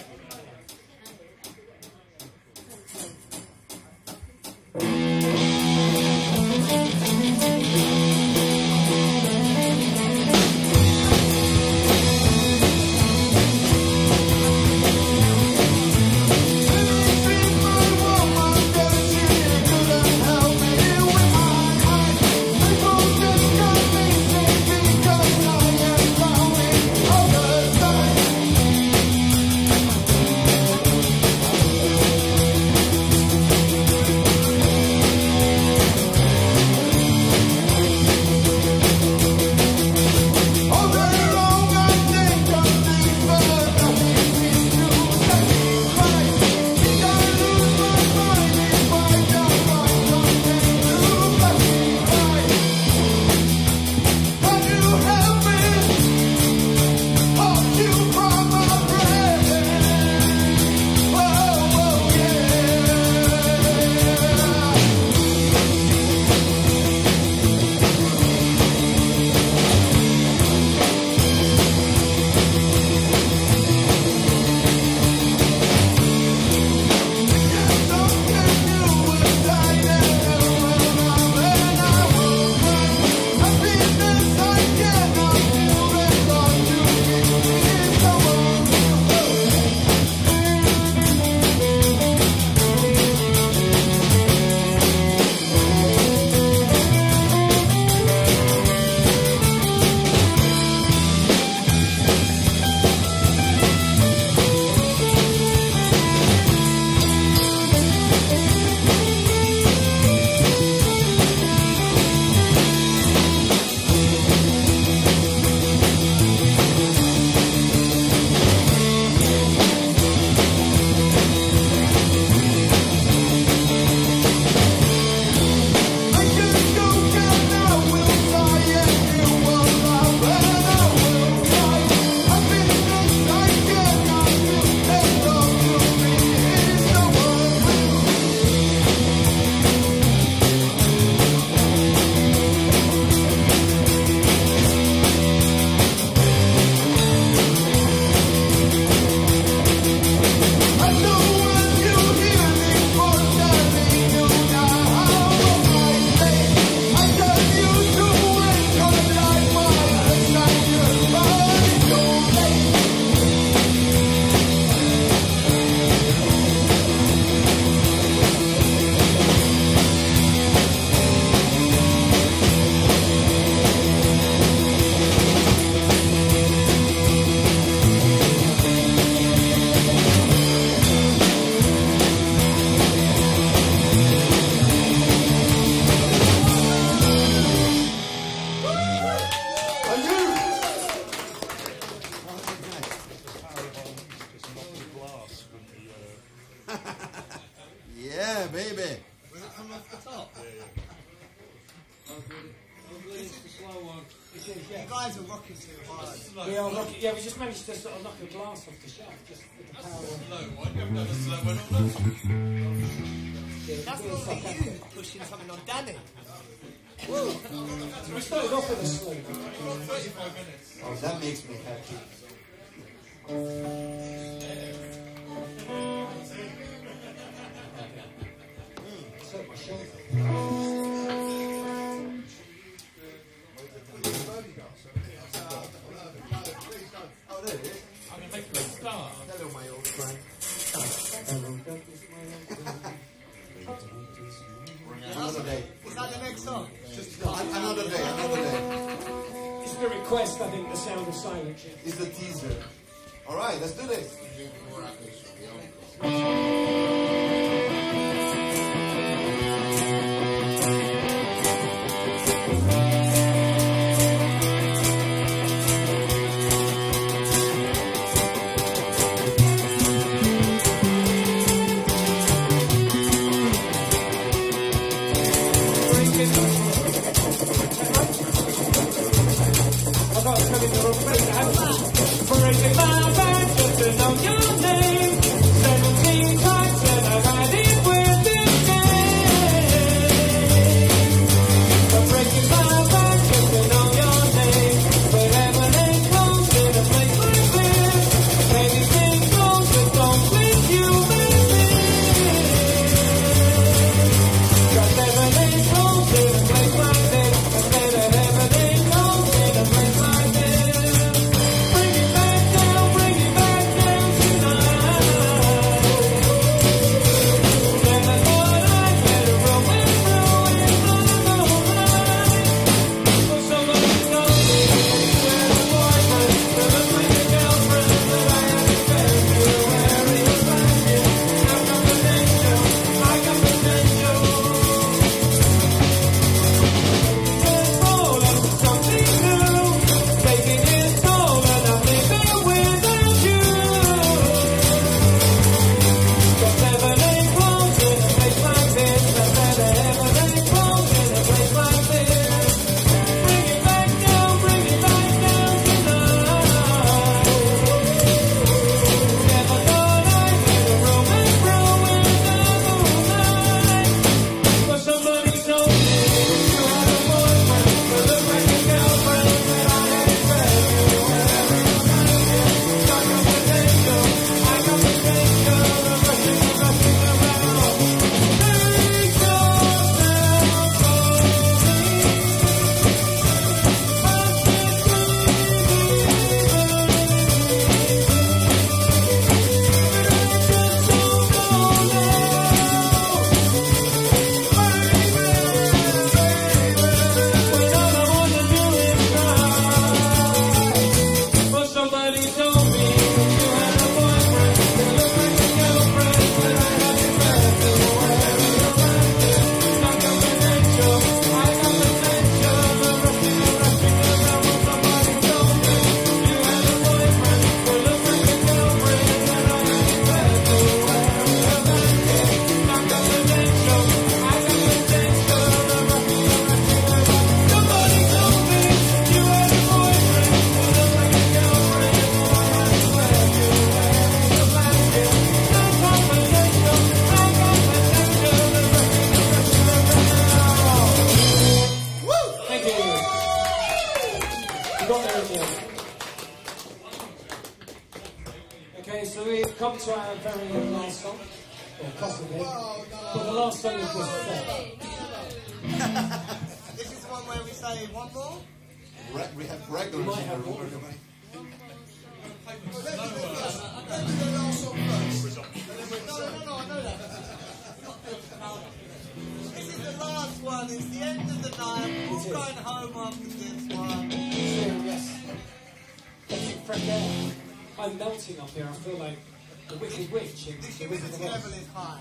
S7: Yeah, baby.
S4: Was it coming off the top? You guys are rocking too hard.
S6: Yeah, we just managed to sort of knock a glass off the shelf just with the power.
S4: That's normally you pushing something on Danny.
S6: We started off with a slow.
S3: Oh, that makes me happy. Oh, there it is.
S5: I'm going to make you a star.
S3: Hello, my old friend. Another day.
S4: Is that the next song?
S3: No, another day, another day.
S6: It's the request, I think, the sound of silence. Yeah.
S3: It's the teaser. All right, let's do this.
S6: Breaking my back just to know your name. 17 times and I got it with this game. Breaking my back just to know your name. Wherever they close in a place like this, anything goes, but don't let you baby. Cause everything goes in a place like this, I say that everything goes in a place like this. Bring it back down Okay, so we've come to our very last song, or possibly, but the last song is this set.
S4: This is the one where we say one more?
S3: We have regulars
S6: We might
S3: in the
S6: have
S3: room.
S6: more.
S4: Let's do the last song first. No, I know that. This is the last one. It's the end of the night. We're all going home after this one.
S6: Yes. Getting fresh air. I'm melting up here. I feel like the Wicked Witch in
S4: The
S6: The Wizard of
S4: humidity level
S6: Oz.
S4: is high.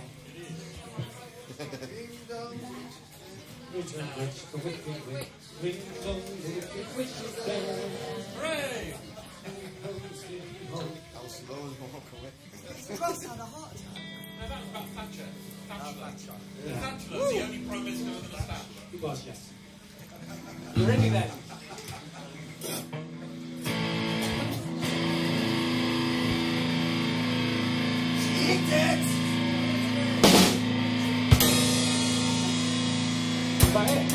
S6: Witch, the Wicked Witch. Ring dong, the Wicked Witch is there.
S5: Hooray!
S3: How slow is more correct?
S4: Ross had a heart attack.
S5: No, that was about Thatcher. Thatcher
S6: Yeah.
S5: was the only Prime Minister with a moustache.
S6: It was, yes. You ready then?
S3: Eat it!
S6: Is that it?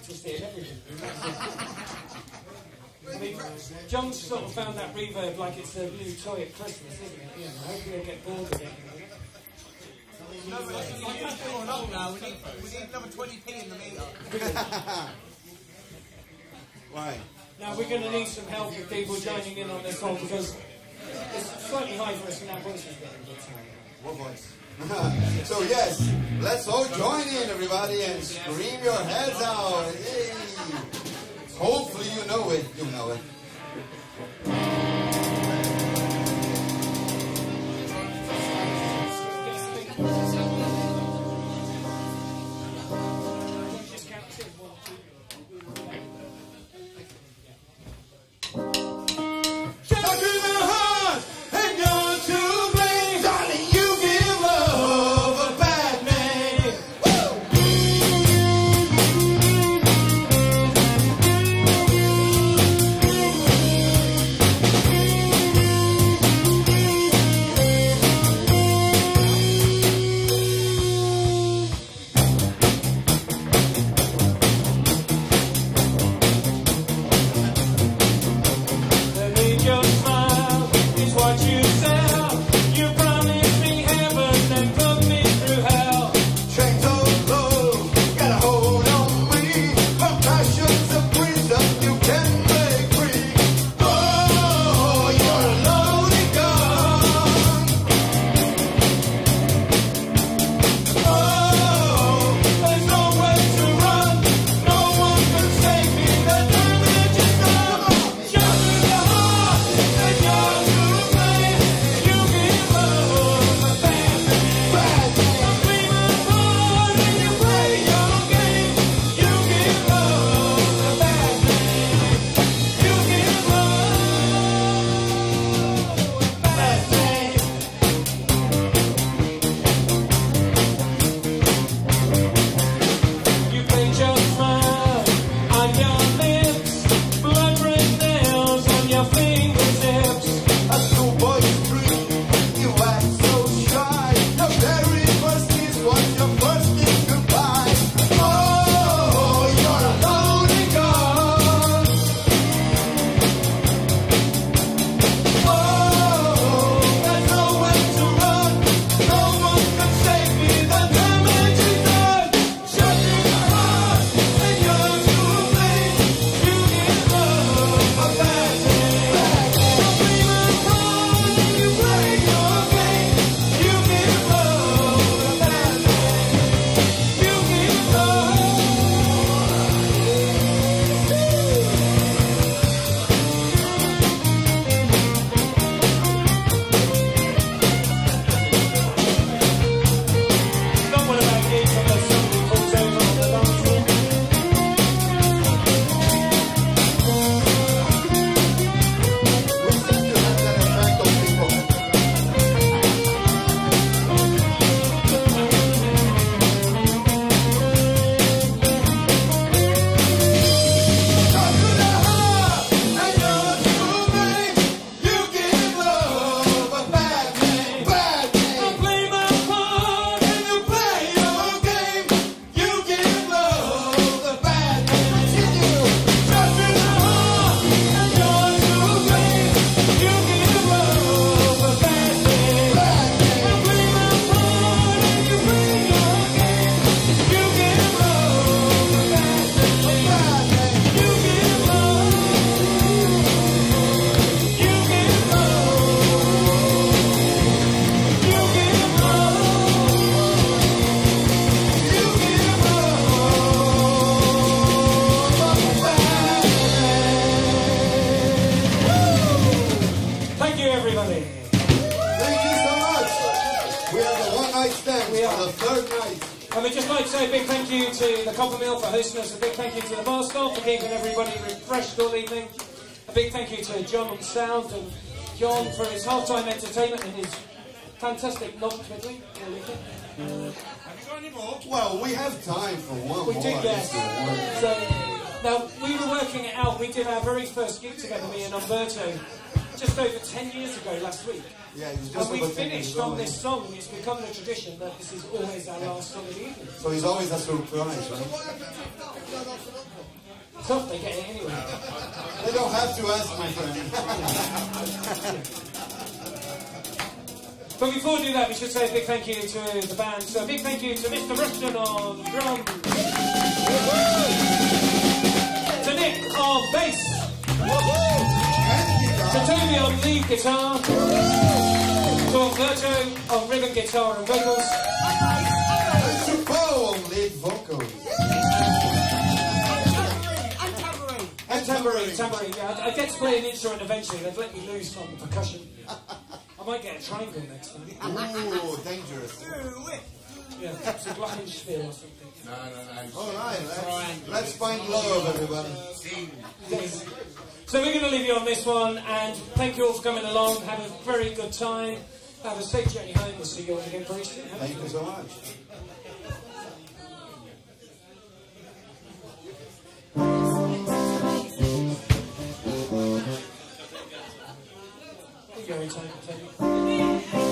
S6: practiced it and everything. I mean, John sort of found that reverb like it's a new toy at Christmas, isn't it? You know, hopefully he'll get bored of it.
S4: No, but that's what you do on hold now. We need another 20p in the meter.
S3: Right.
S6: Now we're going to need some help with people joining in on this one because it's slightly high for us and our voice is getting a bit tired.
S3: What voice? So yes, let's all join in, everybody, and scream your heads out. Hey. Hopefully you know it. You know it.
S6: And we'd just like to say a big thank you to the Coppo for hosting us, a big thank you to the bar staff for keeping everybody refreshed all evening, a big thank you to John on sound and John for his half-time entertainment and his fantastic non-twiddling.
S5: Have you got any more?
S3: Well, we have time for one
S6: We
S3: more.
S6: do, yes. So, now, we were working it out. We did our very first gig together, me and Umberto, just over 10 years ago last week.
S3: Yeah, it was just
S6: And we
S3: over 10
S6: finished
S3: years ago,
S6: on this
S3: yeah.
S6: song. It's become the tradition that this is always our last song of the evening.
S3: So it's always a surprise, right?
S6: Tough, they get it anyway.
S3: They don't have to ask, my friend.
S6: But before we do that, we should say a big thank you to the band. So a big thank you to Mr. Rushton on drums. To Nick on bass. To Toby on lead guitar. To Alberto on rhythm guitar and vocals.
S3: To Paul on lead vocals. And tambourine, yeah. I get to play an instrument eventually. They've let me loose on the percussion. I might get a triangle next time. Ooh, dangerous.
S6: Yeah, some glockenspiel or something.
S5: No.
S3: All right, let's find love, everybody.
S6: Yes. So we're going to leave you on this one, and thank you all for coming along. Have a very good time. Have a safe journey home. We'll see you all again very soon.
S3: Thank you so much.
S6: You're in time, Toby.